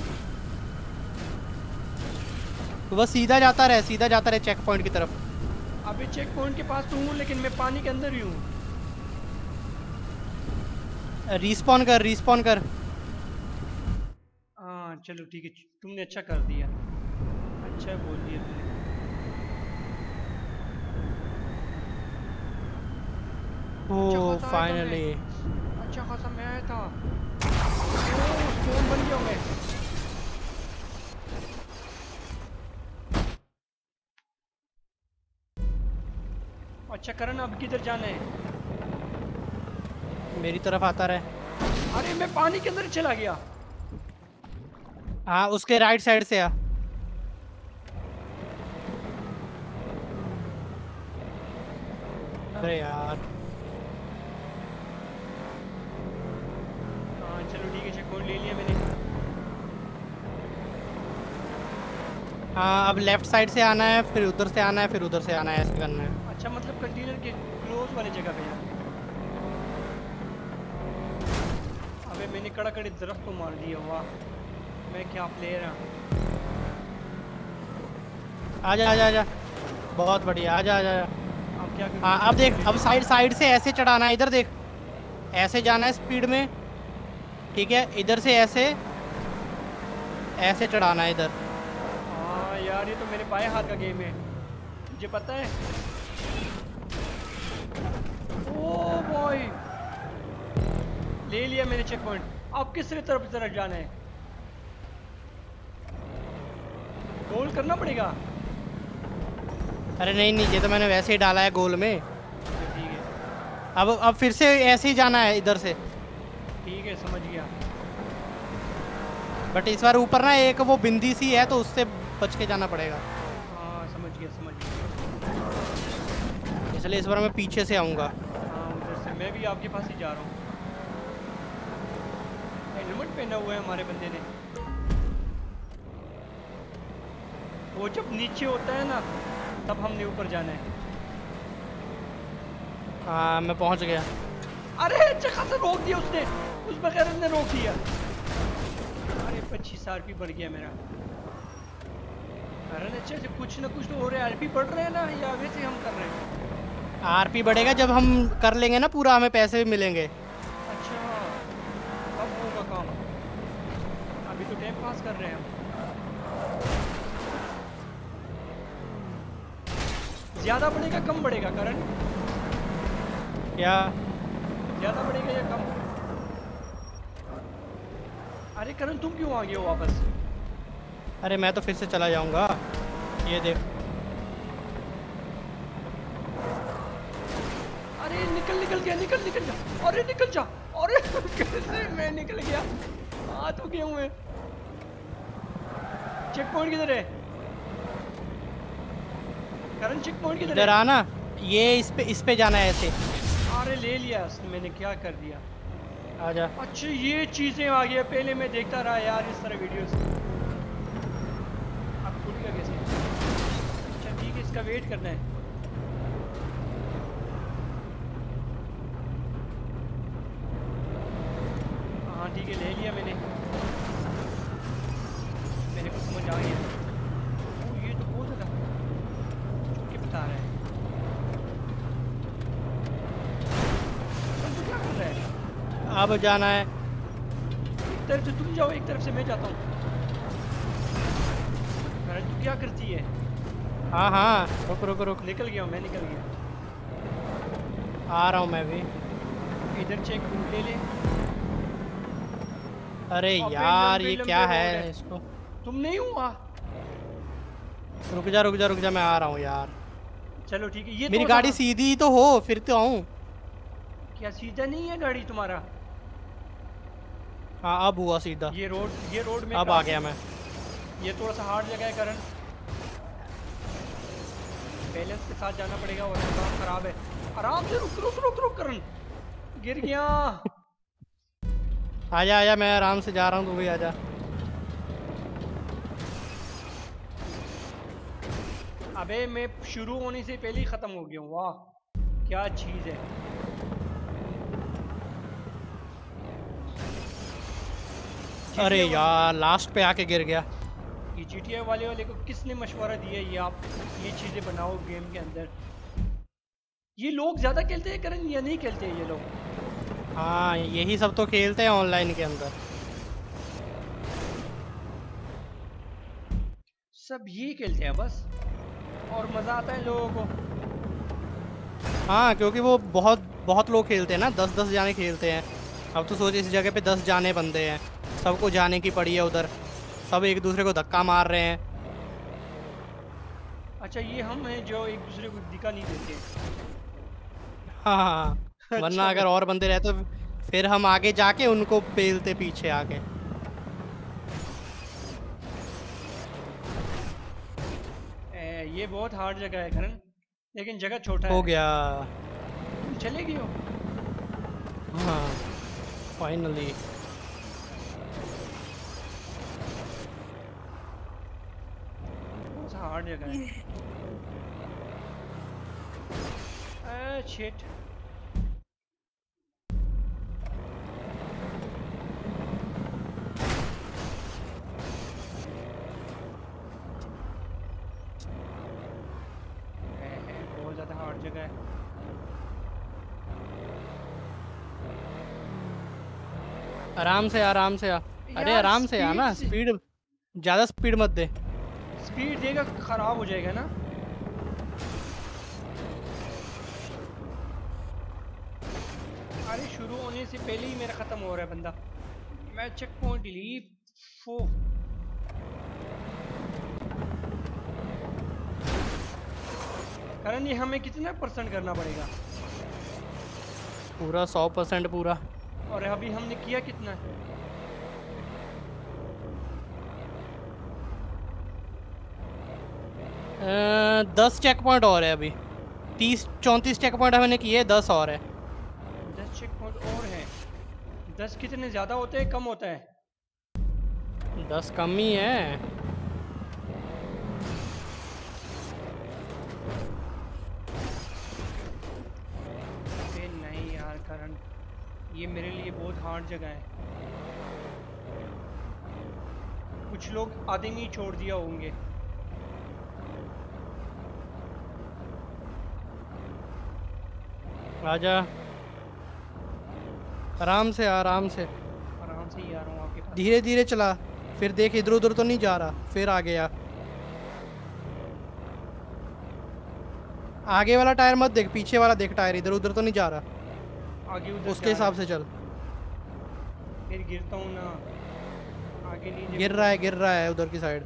तो बस सीधा जाता रहे, सीधा जाता रहे चेक पॉइंट की तरफ। अबे चेक पॉइंट के पास तो हूँ लेकिन मैं पानी के अंदर ही हूँ। रिस्पॉन कर, रिस्पॉन कर। हाँ चलो ठीक है, तुमने अच्छा कर दिया, अच्छा बोल दिया तुमने। ओह फाइनली, अच्छा खासा मैं आया था। ओह स्टोन बन गया मैं। अच्छा करण अब किधर जाना है? मेरी तरफ आता रहे। अरे मैं पानी के अंदर चला गया। हाँ उसके राइट साइड से आ। अरे यार, हाँ चलो ठीक है, चेक पॉइंट ले लिया मैंने। हाँ अब लेफ्ट साइड से आना है, फिर उधर से आना है, फिर उधर से आना है, ऐसे करना है। अच्छा मतलब कंटेनर के क्लोज वाली जगह पे जाना है। अबे मैंने कड़ा कड़ी दरख्त को मार दिया। वाह मैं क्या प्लेयर हूँ। आजा आजा आजा, बहुत बढ़िया, आजा आजा। अब क्या करूं? हाँ अब देख, अब साइड साइड से ऐसे चढ़ाना है, इधर देख, ऐसे जाना है स्पीड में, ठीक है। इधर से ऐसे ऐसे चढ़ाना है इधर। हाँ यार ये तो मेरे बाएं हाथ का गेम है, मुझे पता है। ओ बॉय ले लिया मैंने चेक पॉइंट। अब किस तरफ तरफ जाना है? गोल करना पड़ेगा। अरे नहीं नहीं, ये तो मैंने वैसे ही डाला है गोल में। ठीक है अब अब फिर से ऐसे ही जाना है इधर से। ठीक है समझ गया। बट इस बार ऊपर ना एक वो बिंदी सी है, तो उससे बच के जाना पड़ेगा। हाँ समझ गया समझ गया। इसलिए इस बार मैं पीछे से आऊँगा। हाँ उधर से मैं भी आपके पास ही जा रहा हूँ। हेलमेट पहना हुआ है हमारे बंदे ने। वो जब नीचे होता है ना तब हमने ऊपर जाना है। हाँ मैं पहुँच गया। अरे अच्छा खासा रोक दिया उसने, उस बगैर ने रोक दिया। अरे पच्चीस आरपी बढ़ गया मेरा। अरे अच्छे से कुछ ना कुछ तो हो रहा है। आरपी बढ़ रहे हैं ना या वैसे हम कर रहे हैं? आरपी बढ़ेगा जब हम कर लेंगे ना पूरा, हमें पैसे भी मिलेंगे। अच्छा अब होगा काम, अभी तो टाइम पास कर रहे हैं हम। ज्यादा बढ़ेगा कम बढ़ेगा करण? क्या ज्यादा बढ़ेगा या कम? अरे करण तुम क्यों आ गए हो वापस? अरे मैं तो फिर से चला जाऊंगा, ये देख। अरे निकल निकल गया, निकल निकल जा, अरे निकल जा। अरे कैसे मैं निकल गया? आ तो गया हूँ मैं। चेक पॉइंट किधर है करण? चेक पॉइंट किधर है? इधर आना, ये इस पे इस पे जाना है ऐसे। अरे ले लिया उसने, मैंने क्या कर दिया। आजा। अच्छा ये चीजें आ गई, पहले मैं देखता रहा यार इस तरह वीडियोस। अब खुलेगा कैसे? अच्छा ठीक है, इसका वेट करना है। हाँ ठीक है ले लिया मैंने, मेरे को समझ आ गया। ओ ये तो बहुत ज्यादा चुप के बता रहा है। तो क्या कर रहा है? अब जाना है। एक तरफ से तुम जाओ, एक तरफ से मैं जाता हूँ। अरे तू क्या करती है? हाँ हाँ रुक रुक रुक, निकल गया हूँ मैं, निकल गया। आ रहा हूँ मैं भी। इधर चेक ले ले। अरे अबे यार लंबे ये लंबे क्या रोड है है। इसको। तुम नहीं हुआ? रुक जा रुक जा रुक जा, मैं आ रहा हूँ यार। चलो ठीक है, ये मेरी तो गाड़ी सा- सीधी ही तो हो फिर तो आऊँ। क्या सीधा नहीं है गाड़ी तुम्हारा? हाँ अब हुआ सीधा। ये रोड ये रोड में अब आ काफी, गया मैं। ये थोड़ा सा हार्ड जगह है करण, बैलेंस के साथ जाना पड़ेगा और काम खराब है। आराम से रुक रुक रुक रुक करण, गिर गया। आजा आजा, मैं आराम से जा रहा हूँ, तू भी आजा। अबे मैं शुरू होने से पहले ही खत्म हो गया हूँ। वाह क्या चीज है। अरे G T A यार लास्ट पे आके गिर गया। ये जी टी ए वाले वाले को किसने मशवरा दिया ये आप ये चीजें बनाओ गेम के अंदर? ये लोग ज्यादा खेलते हैं करण या नहीं खेलते हैं ये लोग? हाँ यही सब तो खेलते हैं ऑनलाइन के अंदर। सब ये खेलते हैं बस, और मजा आता है लोगों को। हाँ क्योंकि वो बहुत बहुत लोग खेलते हैं ना, दस दस जाने खेलते हैं। अब तो सोच इस जगह पे दस जाने बंदे हैं, सबको जाने की पड़ी है उधर, सब एक दूसरे को धक्का मार रहे हैं। अच्छा ये हम हैं जो एक दूसरे को दिखा नहीं देते। हाँ हाँ हाँ। अच्छा वरना अगर और बंदे रहते तो फिर हम आगे जाके उनको पेलते पीछे आके। ए, ये बहुत हार्ड जगह है करण, लेकिन जगह छोटा हो है। गया। तुम चले गए हो? हाँ फाइनली। बहुत हार्ड जगह है। Ah, shit. बहुत ज्यादा हार्ड जगह है। आराम से आराम से आ। अरे यार आराम से आ ना, स्पीड स्पीड ज़्यादा स्पीड मत दे। स्पीड देगा खराब हो जाएगा ना। अरे शुरू होने से पहले ही मेरा खत्म हो रहा है बंदा। मैं चेक पॉइंट डिलीट फो करण ये हमें कितना परसेंट करना पड़ेगा? पूरा सौ परसेंट पूरा। और अभी हमने किया कितना है? अ, दस चेक पॉइंट और है अभी। तीस चौंतीस चेक पॉइंट हमने किए, दस और है। दस चेक पॉइंट और है। दस कितने ज्यादा होते हैं कम होता है? दस कम ही है। अरे नहीं यार करण, ये मेरे लिए बहुत हार्ड जगह है। कुछ लोग आधे में ही छोड़ दिया होंगे। आजा आराम से आराम से, आराम से ही आ रहा हूँ आपके पास। धीरे धीरे चला। फिर देख इधर उधर तो नहीं जा रहा, फिर आ गया। आगे वाला टायर मत देख, पीछे वाला देख टायर, इधर उधर तो नहीं जा रहा। आगे उधर उसके जा हिसाब रहा से चल। है। फिर गिरता हूँ ना, आगे नहीं गिर रहा है गिर रहा है उधर की साइड।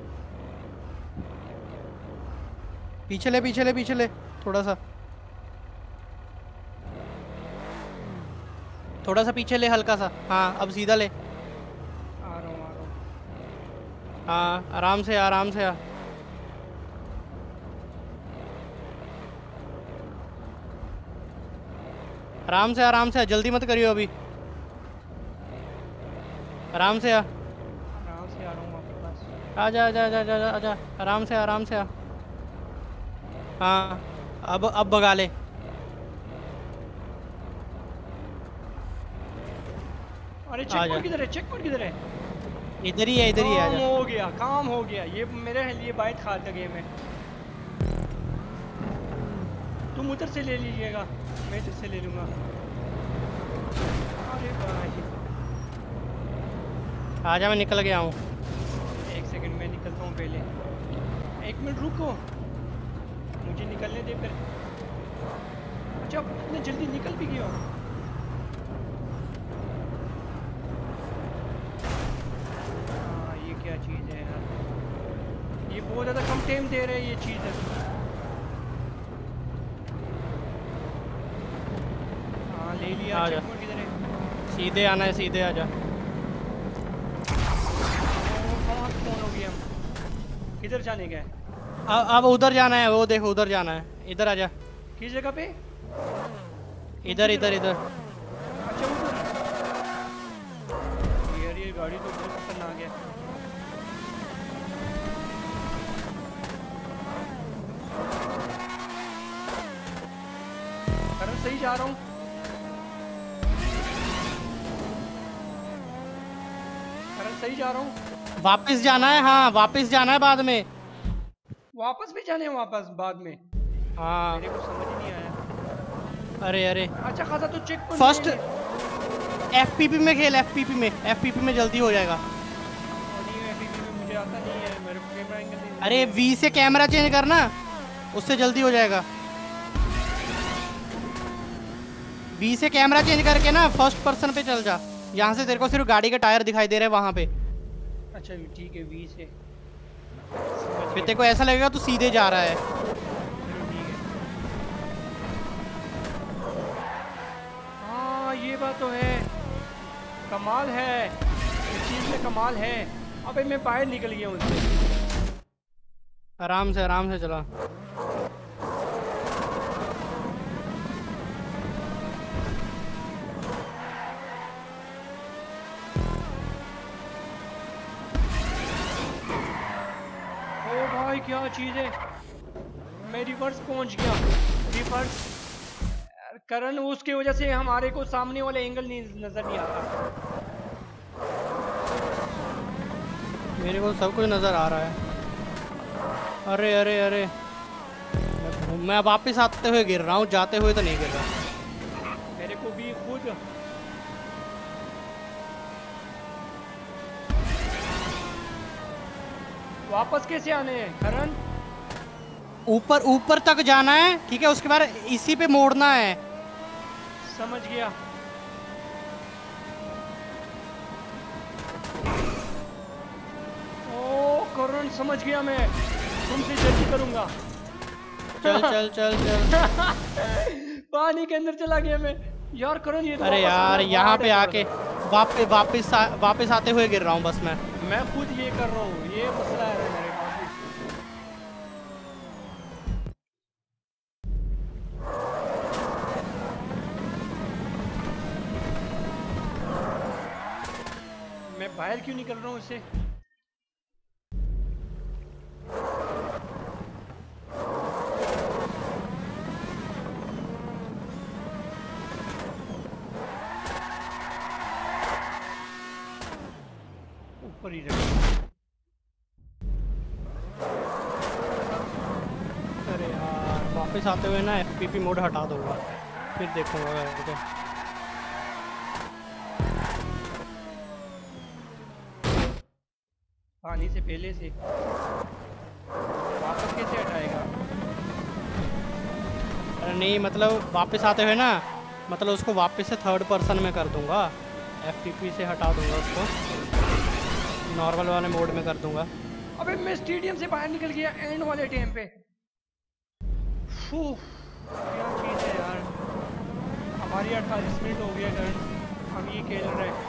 पीछे ले पीछे ले पीछे ले थोड़ा सा, थोड़ा सा पीछे ले हल्का सा। हाँ अब सीधा ले। आ रहा हूँ आ रहा हूँ। हाँ आराम से आराम से आ। आराम से आराम से आ, जल्दी मत करियो अभी। आराम से आ। आराम से आ रहा हूँ आपके पास। आजा आजा आजा आजा आजा, आराम से आराम से आ। हाँ अब अब भगा ले। अरे चेक आजा। पॉइंट किधर है? चेक पॉइंट किधर है? इधर ही है इधर ही है, काम आजा। हो गया काम हो गया। ये मेरे लिए बाइट खाल का गेम है। तुम उधर से ले लीजिएगा, मैं इधर से ले लूँगा। अरे भाई आजा मैं निकल गया हूँ। एक सेकंड मैं निकलता हूँ पहले। एक मिनट रुको, मुझे निकलने दे फिर। अच्छा इतने जल्दी निकल भी गया हो? ये बहुत ज्यादा कम टाइम दे रहे हैं ये चीज है। हाँ ले लिया। आ जा। चेक पॉइंट किधर है? सीधे आना है, सीधे आ जा। कहाँ फोन हो गया हम? किधर जाने का है? अब अब उधर जाना है, वो देखो उधर जाना है। इधर आ जा। किस जगह पे? इधर इधर इधर। अच्छा उधर। यार ये गाड़ी तो बहुत खतरनाक है। करण सही जा रहा हूँ? करण सही जा रहा हूँ? वापस जाना है, हाँ वापस जाना है बाद में। वापस भी जाने हैं वापस बाद में? हाँ। मेरे को समझ ही नहीं आया। अरे अरे अच्छा खासा तो चेक पॉइंट फर्स्ट है। एफपीपी में खेल, एफपीपी में, एफपीपी में जल्दी हो जाएगा। और नहीं एफ पी पी में मुझे आता नहीं है, मेरे को कैमरा एंगल नहीं। अरे वी से कैमरा चेंज करना, उससे जल्दी हो जाएगा। वी से कैमरा चेंज करके ना फर्स्ट पर्सन पे चल जा। यहाँ से तेरे को सिर्फ गाड़ी का टायर दिखाई दे रहा है वहां पे। अच्छा ठीक है वी से। फिर तेरे को ऐसा लगेगा तू सीधे जा रहा है। चलो ठीक है। हाँ ये बात तो है, कमाल है इस चीज में, कमाल है। अबे मैं बाहर निकल गया उससे। आराम से आराम से चला। ओ भाई क्या चीज है। मैं रिवर्स पहुंच गया। रिवर्स करण, उसकी वजह से हमारे को सामने वाले एंगल नहीं नजर नहीं आता। मेरे को सब कुछ नज़र आ रहा है। अरे अरे अरे मैं, मैं वापस आते हुए गिर रहा हूँ, जाते हुए तो नहीं गिर रहा। मेरे को भी खुद। वापस कैसे आने हैं करण? ऊपर ऊपर तक जाना है, ठीक है, उसके बाद इसी पे मोड़ना है। समझ गया। ओ करण समझ गया मैं, तुमसे जल्दी करूंगा। चल चल चल चल। पानी के अंदर चला गया मैं। यार करण ये तो अरे वापस यार आना यहाँ hard पे है आके करण। वापस वापस आ, वापस आते हुए गिर रहा हूँ बस मैं। मैं खुद ये कर रहा हूँ, ये मसला है मेरे पास भी। मैं बाहर क्यों निकल रहा हूँ इससे? ऊपर ही रख। अरे यार वापस आते हुए ना एफपीपी मोड हटा दूंगा, फिर देखूंगा अगर तो। पानी से पहले से वापस कैसे हटाएगा? अरे नहीं मतलब वापस आते हुए ना, मतलब उसको वापस से थर्ड पर्सन में कर दूंगा, एफपीपी से हटा दूंगा उसको, नॉर्मल वाले मोड में कर दूंगा। अबे मैं स्टेडियम से बाहर निकल गया एंड वाले टाइम पे। फू, क्या चीज है यार। हमारी अट्ठाईस मिनट हो गया टर्न, हम ये खेल रहे हैं।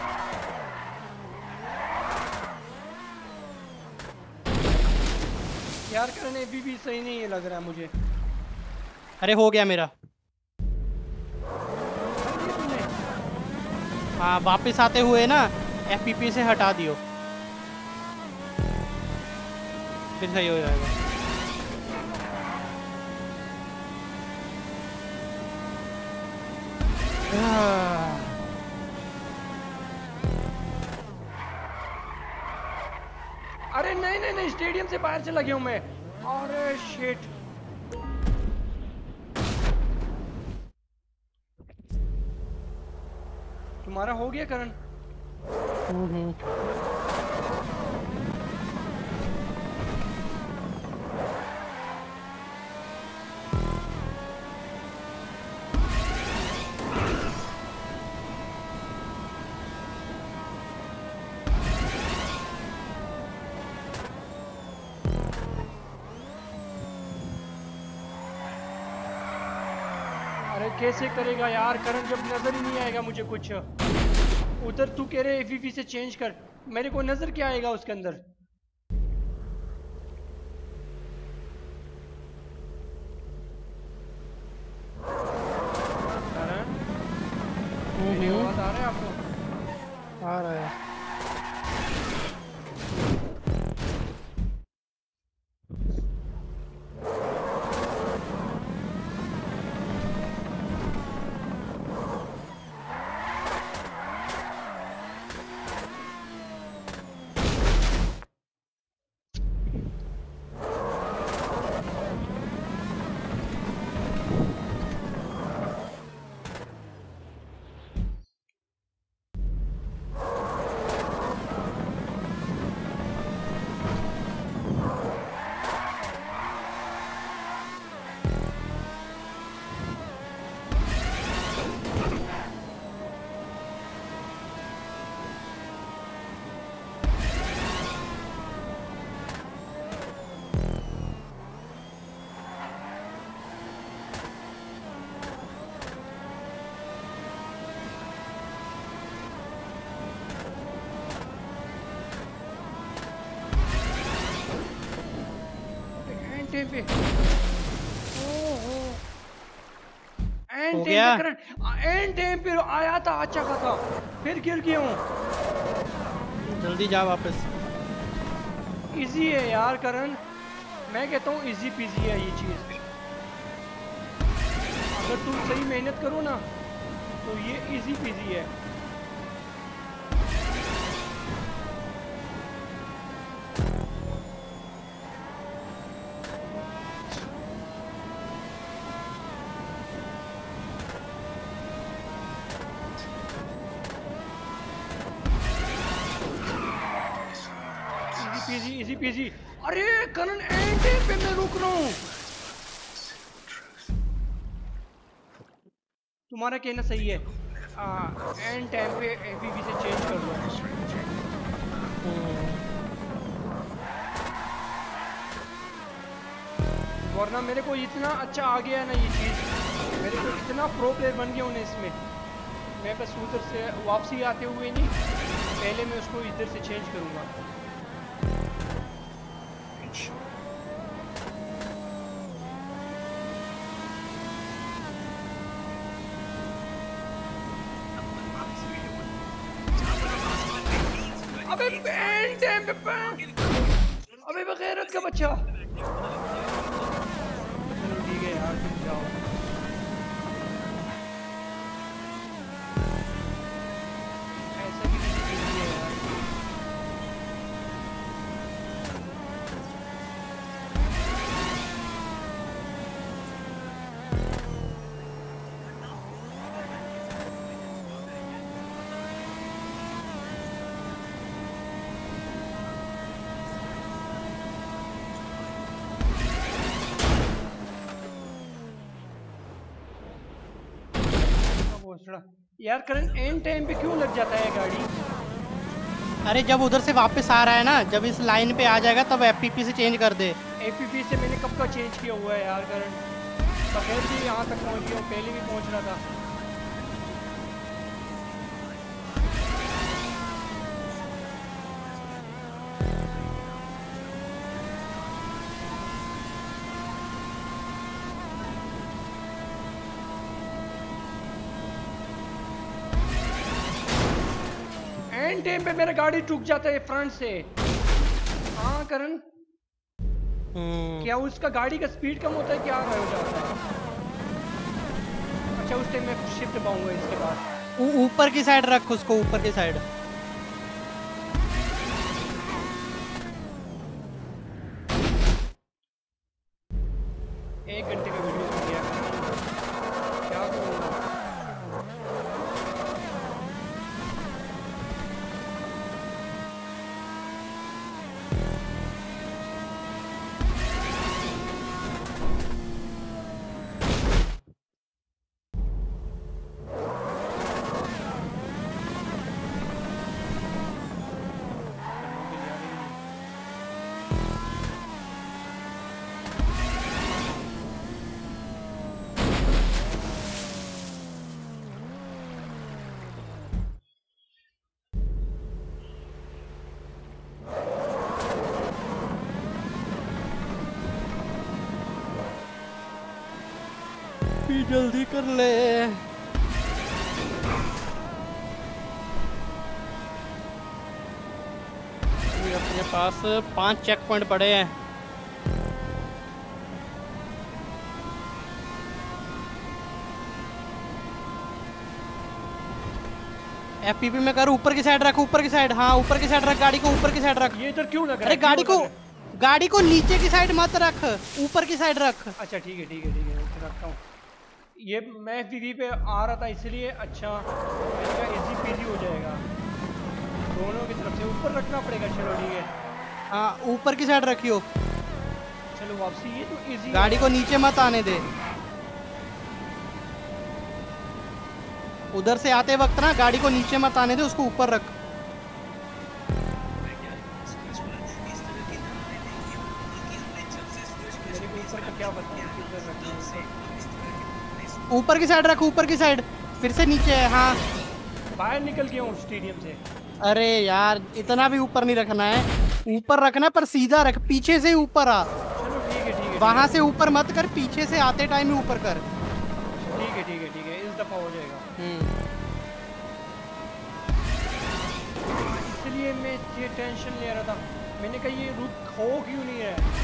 यार करने अभी भी सही नहीं लग रहा है मुझे। अरे हो गया मेरा। ये तूने? हाँ वापस आते हुए ना एफपीपी से हटा दियो, फिर सही हो जाएगा। अरे नहीं नहीं नहीं, स्टेडियम से बाहर चला गया हूँ मैं। अरे शिट। तुम्हारा हो गया करण? हम्म मैं कैसे करेगा यार करण, जब नजर ही नहीं आएगा मुझे कुछ। उधर तू कह रहे एफपीवी से चेंज कर, मेरे को नजर क्या आएगा उसके अंदर? करण, मेरी आवाज आ रहा है आपको? आ रहा है। टाइम पे, ओहो एंड हो टाइम गया? पे करण, एंड टाइम पे आया था अच्छा खासा, फिर गिर गया हूँ। जल्दी जा वापस। इजी है यार करण, मैं कहता हूँ इजी पीजी है ये चीज। अगर तुम सही मेहनत करो ना तो ये इजी पीजी है। Peasy easy peasy. अरे करण एंड टाइम पे मैं रुक रहा हूँ। तुम्हारा कहना सही है, एंड टाइम पे एपीवी से चेंज कर दो। वरना मेरे को इतना अच्छा आ गया है ना ये चीज़, मेरे को इतना प्रो प्लेयर बन गया हूँ ना इसमें। मैं बस उधर से वापसी आते हुए नहीं, पहले मैं उसको इधर से चेंज करूँगा। अबे एंड टाइम पे, अबे बगैरत का बच्चा। चलो ठीक है यार, तुम जाओ। ऐसा भी नहीं है यार। यार करंट एंड टाइम पे क्यों लग जाता है गाड़ी? अरे जब उधर से वापस आ रहा है ना, जब इस लाइन पे आ जाएगा तब एफपीपी से चेंज कर दे। एपीपी से मैंने कब का चेंज किया हुआ है यार करंट, बगैर भी यहाँ तक पहुँच गया हूँ, पहले भी पहुँच रहा था। एंड टाइम पे मेरा गाड़ी टूट जाता है फ्रंट से। हाँ करण, क्या उसका गाड़ी का स्पीड कम होता है, क्या हो जाता है? अच्छा उस टाइम मैं शिफ्ट पाऊंगा इसके बाद। ऊपर की साइड रख उसको, ऊपर की साइड। एक घंटे का वीडियो हो गया, क्या करूँगा? एफपीपी जल्दी कर ले। अभी अपने पास पांच चेक पॉइंट पड़े हैं। एफपीपी में कर, ऊपर की साइड रख, ऊपर की साइड, हाँ ऊपर की साइड रख, गाड़ी को ऊपर की साइड रख। ये इधर क्यों लग रहा है? अरे गाड़ी को गाड़ी को नीचे की साइड मत रख, ऊपर की साइड रख। अच्छा ठीक है ठीक है ठीक है, ओके रखता हूँ। ये मैं टीवी पे आ रहा था इसलिए। अच्छा इसका इजी पीजी हो जाएगा दोनों की तरफ से, ऊपर रखना पड़ेगा। चलो ठीक है, हाँ ऊपर की साइड रखियो। चलो वापसी, ये तो इजी। गाड़ी को नीचे मत आने दे। उधर से आते वक्त ना गाड़ी को नीचे मत आने दे, उसको ऊपर रख। ऊपर की साइड रख, ऊपर की साइड, फिर से नीचे है। हाँ बाहर निकल गया हूँ स्टेडियम से। अरे यार इतना भी ऊपर नहीं रखना है, ऊपर रखना है पर सीधा रख, पीछे से ऊपर आ। चलो ठीक है ठीक है, वहां से ऊपर मत कर, पीछे से आते टाइम ही ऊपर कर। ठीक है ठीक है ठीक है, इस दफा हो जाएगा। इसलिए मैं ये टेंशन ले रहा था, मैंने कहा ये रुक हो क्यों नहीं है।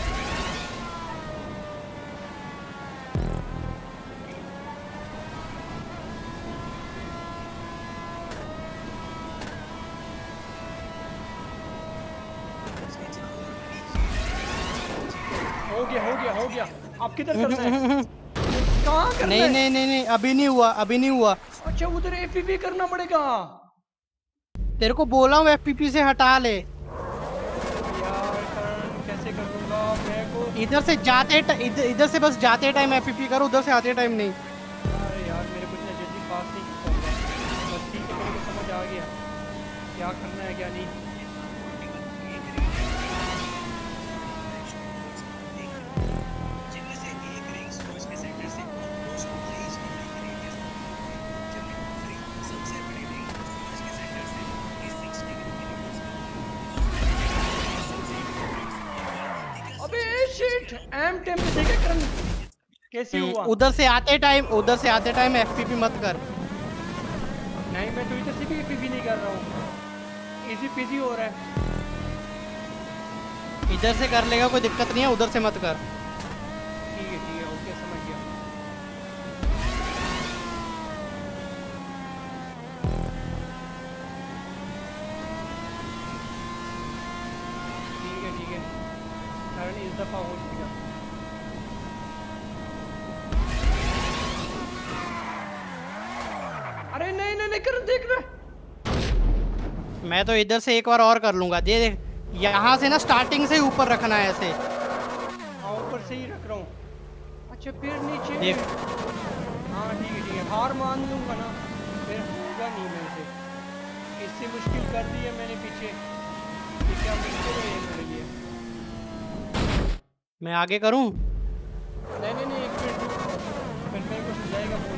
हो गया हो गया हो गया, आप किधर करना है? कहाँ करना नहीं है? नहीं नहीं नहीं अभी नहीं हुआ, अभी नहीं हुआ। अच्छा उधर एफपीपी करना पड़ेगा। तेरे को बोला हूँ एफपीपी से हटा ले। यार करण कैसे कर दूंगा मैं को? इधर से जाते इधर इधर से बस जाते टाइम एफपीपी करो, उधर से आते टाइम नहीं। अरे यार मेरे को इतना जल्दी पास नहीं होगा। बस ठीक है, मेरे को समझ आ गया क्या करना है क्या नहीं। एम टेम पे देखे करन कैसे हुआ? उधर से आते टाइम उधर से आते टाइम एफपीपी मत कर। नहीं मैं तो इधर से भी एफपीपी नहीं कर रहा हूँ, इजी पीजी हो रहा है। इधर से कर लेगा कोई दिक्कत नहीं है, उधर से मत कर। ठीक है ठीक है ओके समझ गया। ठीक है ठीक है, कारण इस दफा हो जाएगा। अरे नहीं नहीं नहीं कर देख रहे। मैं तो इधर से एक बार और कर लूंगा। दे देख, यहाँ से ना स्टार्टिंग से ऊपर रखना है ऐसे। हाँ ऊपर से ही रख रहा हूँ। अच्छा फिर नीचे देख। हाँ ठीक है ठीक है, हार मान लूंगा ना, फिर होगा नहीं मेरे से। इससे मुश्किल कर दी है मैंने पीछे, ये क्या मुश्किल है ये मेरे लिए। मैं आगे करूँ? नहीं नहीं नहीं एक मिनट, फिर मेरे को समझाएगा फोन।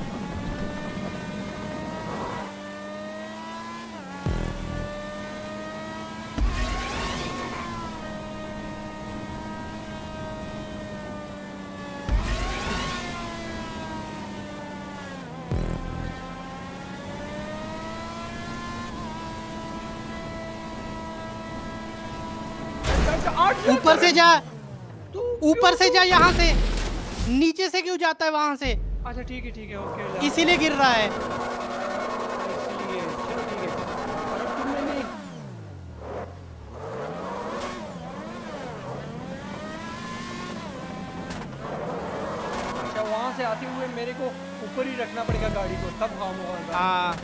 ऊपर से जा, ऊपर से जा, यहाँ से नीचे से क्यों जाता है वहां से? अच्छा ठीक है ठीक है ओके, इसीलिए गिर रहा है। इसलिए चलो ठीक है। अरे तुमने नहीं, अच्छा वहां से आते हुए मेरे को ऊपर ही रखना पड़ेगा गाड़ी को, तब काम होगा। हाँ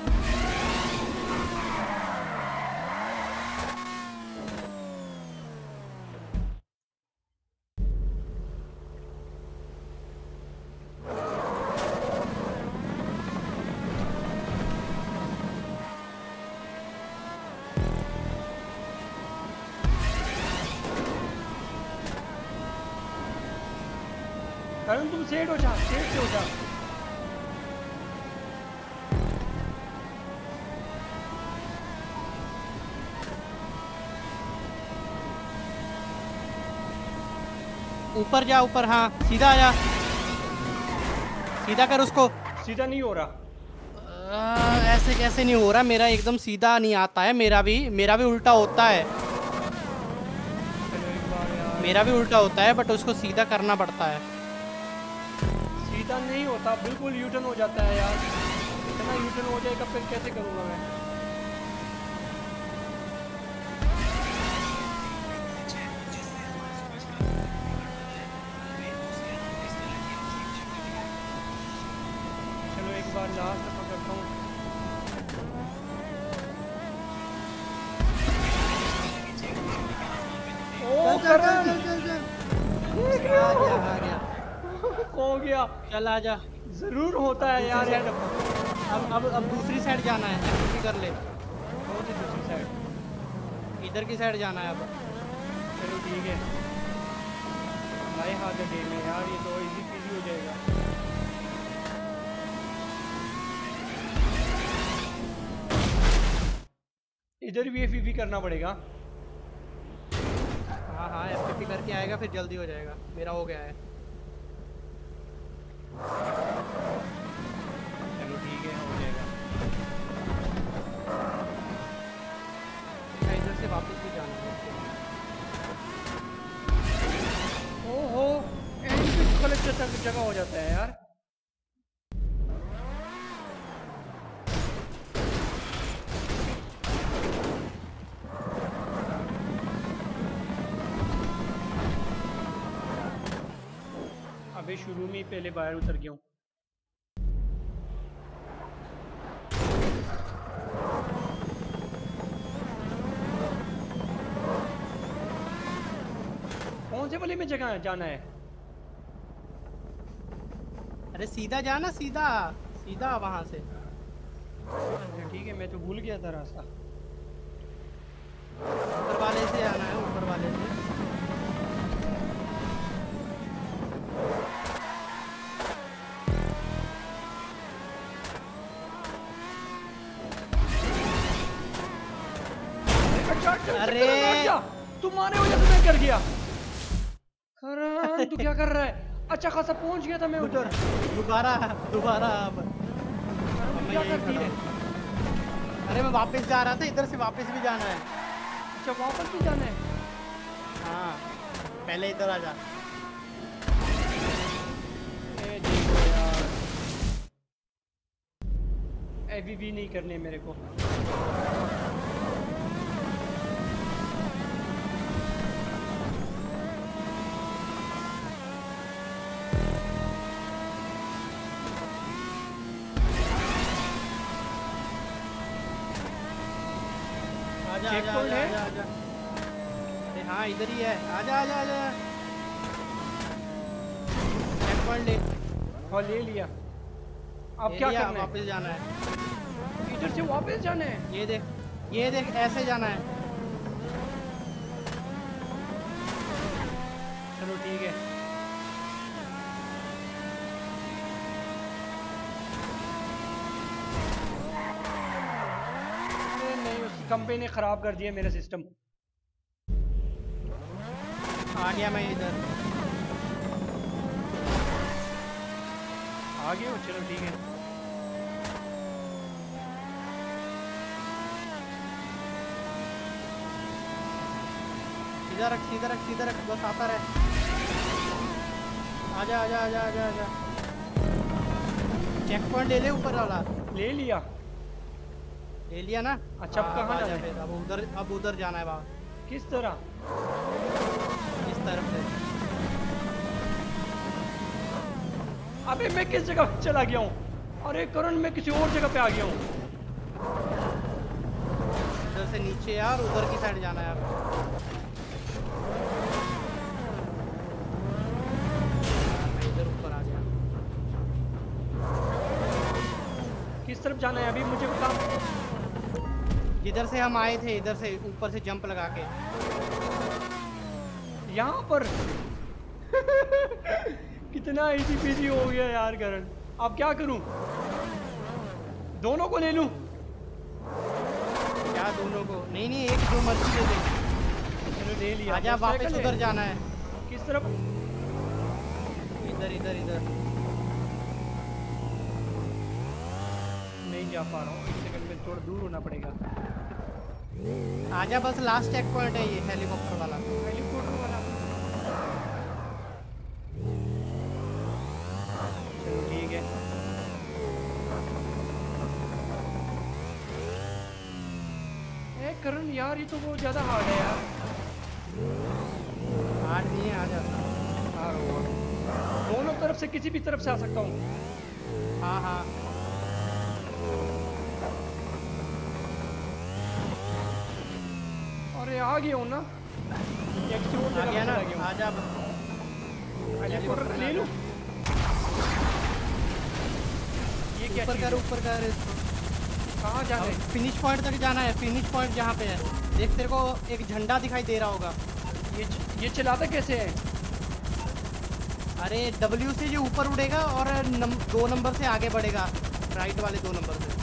करण तुम सेट हो जा, सेट से हो जा। ऊपर जा, ऊपर, हाँ सीधा आ जा, सीधा कर उसको। सीधा नहीं हो रहा। आ, ऐसे कैसे नहीं हो रहा? मेरा एकदम सीधा नहीं आता है। मेरा भी मेरा भी उल्टा होता है। चलो एक बार यार। मेरा भी उल्टा होता है बट उसको सीधा करना पड़ता है। सीधा नहीं होता, बिल्कुल यूटर्न हो जाता है यार। इतना यूटर्न हो जाएगा फिर कैसे करूँगा मैं? चलो एक बार लास्ट पकड़ता हूँ। ओ करण, हो गया। चल आ जा। जरूर होता है यार। यार अब अब अब दूसरी साइड जाना है। एक्टिविटी कर ले। कौन सी दूसरी साइड? इधर की साइड जाना है अब। चलो ठीक है। भाई हाथ दे में यार, ये तो इजी पीजी हो जाएगा। इधर भी एफ करना पड़ेगा। हाँ हाँ एफ फिफ्टी करके आएगा फिर जल्दी हो जाएगा। मेरा हो गया है। चलो ठीक है, हो जाएगा। इधर से वापस भी जाना है। ओहो, एंड कलेक्टर तक जगह हो जाता है यार। अबे शुरू में ही पहले बाहर उतर गया हूँ। कौन से वाले में जगह जाना है? अरे सीधा जाना, सीधा सीधा वहां से। अच्छा ठीक है, मैं तो भूल गया था रास्ता। ऊपर वाले से आना है, ऊपर वाले से। अरे तुम्हारे वजह से मैं कर गया। करण तू क्या कर रहा है? अच्छा खासा पहुंच गया था मैं उधर। दोबारा दोबारा अब क्या करती है? अरे मैं वापस जा रहा था, इधर से वापस भी जाना है। अच्छा वापस भी जाना है? हाँ पहले इधर आ जा। ए देखो यार, अभी भी नहीं करने मेरे को। चेक पॉइंट है? अरे हाँ इधर ही है। आजा आजा आजा। चेक पॉइंट ले। हाँ ले लिया। अब क्या करना है? वापस जाना है। इधर से वापस जाना है? ये देख, ये देख ऐसे जाना है। चलो ठीक है। कंपनी ने खराब कर दिया मेरा सिस्टम। आ गया मैं इधर। आ गए हो? चलो ठीक है। सीधा रख सीधा रख सीधा रख, बस आता रहे। आजा आजा आजा आजा आजा। चेक पॉइंट ले ले ऊपर वाला। ले लिया। ले लिया ना? अच्छा अब कहाँ जाना है? अब उधर अब उधर जाना है बाबा। किस तरह? इस तरफ से। अबे मैं किस जगह चला गया हूँ? अरे करण मैं किसी और जगह पे आ गया हूँ। इधर से नीचे यार, उधर की साइड जाना है यार। मैं इधर ऊपर आ गया। किस तरफ जाना है अभी मुझे बता। जिधर से हम आए थे, इधर से ऊपर से जंप लगा के यहाँ पर। कितना इजी पीजी हो गया यार करण। अब क्या करूं? दोनों को ले लूं? क्या दोनों को? नहीं नहीं, एक जो मर्जी ले ले। चलो ले लिया। आजा वापस उधर जाना है। किस तरफ? इधर इधर इधर। नहीं जा पा रहा हूँ, एक सेकंड में थोड़ा दूर होना पड़ेगा। आजा, बस लास्ट चेक पॉइंट है ये हेलीकॉप्टर वाला। हेलीकॉप्टर वाला चलो ठीक है। ए करण यार ये तो बहुत ज्यादा हार्ड है यार। हार्ड नहीं है, आजा। हार्ड हुआ। दोनों तरफ से किसी भी तरफ से आ सकता हूँ। हाँ हाँ अरे आ गया हूँ ना, एक्सट्रोड आ गया ना, आ गया हूँ। आजा। हेलीकॉप्टर ले लूँ। ये क्या ऊपर चीज़ कर, है? ऊपर कर। कहाँ जाना है? फिनिश पॉइंट तक जाना है, फिनिश पॉइंट जहाँ पे है। देख तेरे को एक झंडा दिखाई दे रहा होगा। ये ये चलाता कैसे है? अरे डब्ल्यू से जो ऊपर उड़ेगा और नम, दो नंबर से आगे बढ़ेगा, राइट वाले दो नंबर से।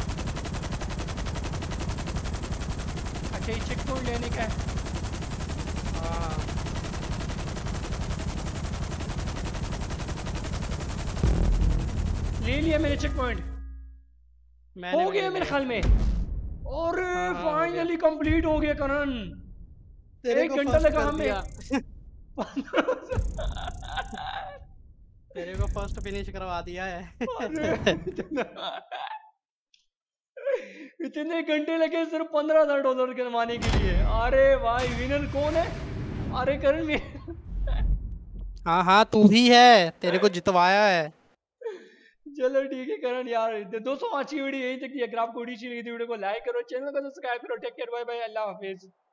अच्छा ये चेक पॉइंट लेने का है। हाँ ले लिया मैंने चेक पॉइंट। मैंने हो भी गया ले मेरे लिया। ख्याल में। और हाँ, हाँ, हो फाइनली कंप्लीट हो गया करण। तेरे एक को घंटा फर्स्ट लगा कर हमें। दिया। तेरे को फर्स्ट फिनिश करवा दिया है। अरे इतना इतने घंटे लगे सिर्फ पंद्रह हजार डॉलर कमाने के लिए। अरे भाई विनर कौन है? अरे करण भी हाँ हाँ, तू ही है, तेरे को जितवाया है। चलो ठीक है करण यार। दोस्तों आज की वीडियो यही तक थी। अगर आपको वीडियो अच्छी लगी तो वीडियो को लाइक करो, चैनल को सब्सक्राइब करो। टेक केयर, बाय बाय, अल्लाह हाफिज।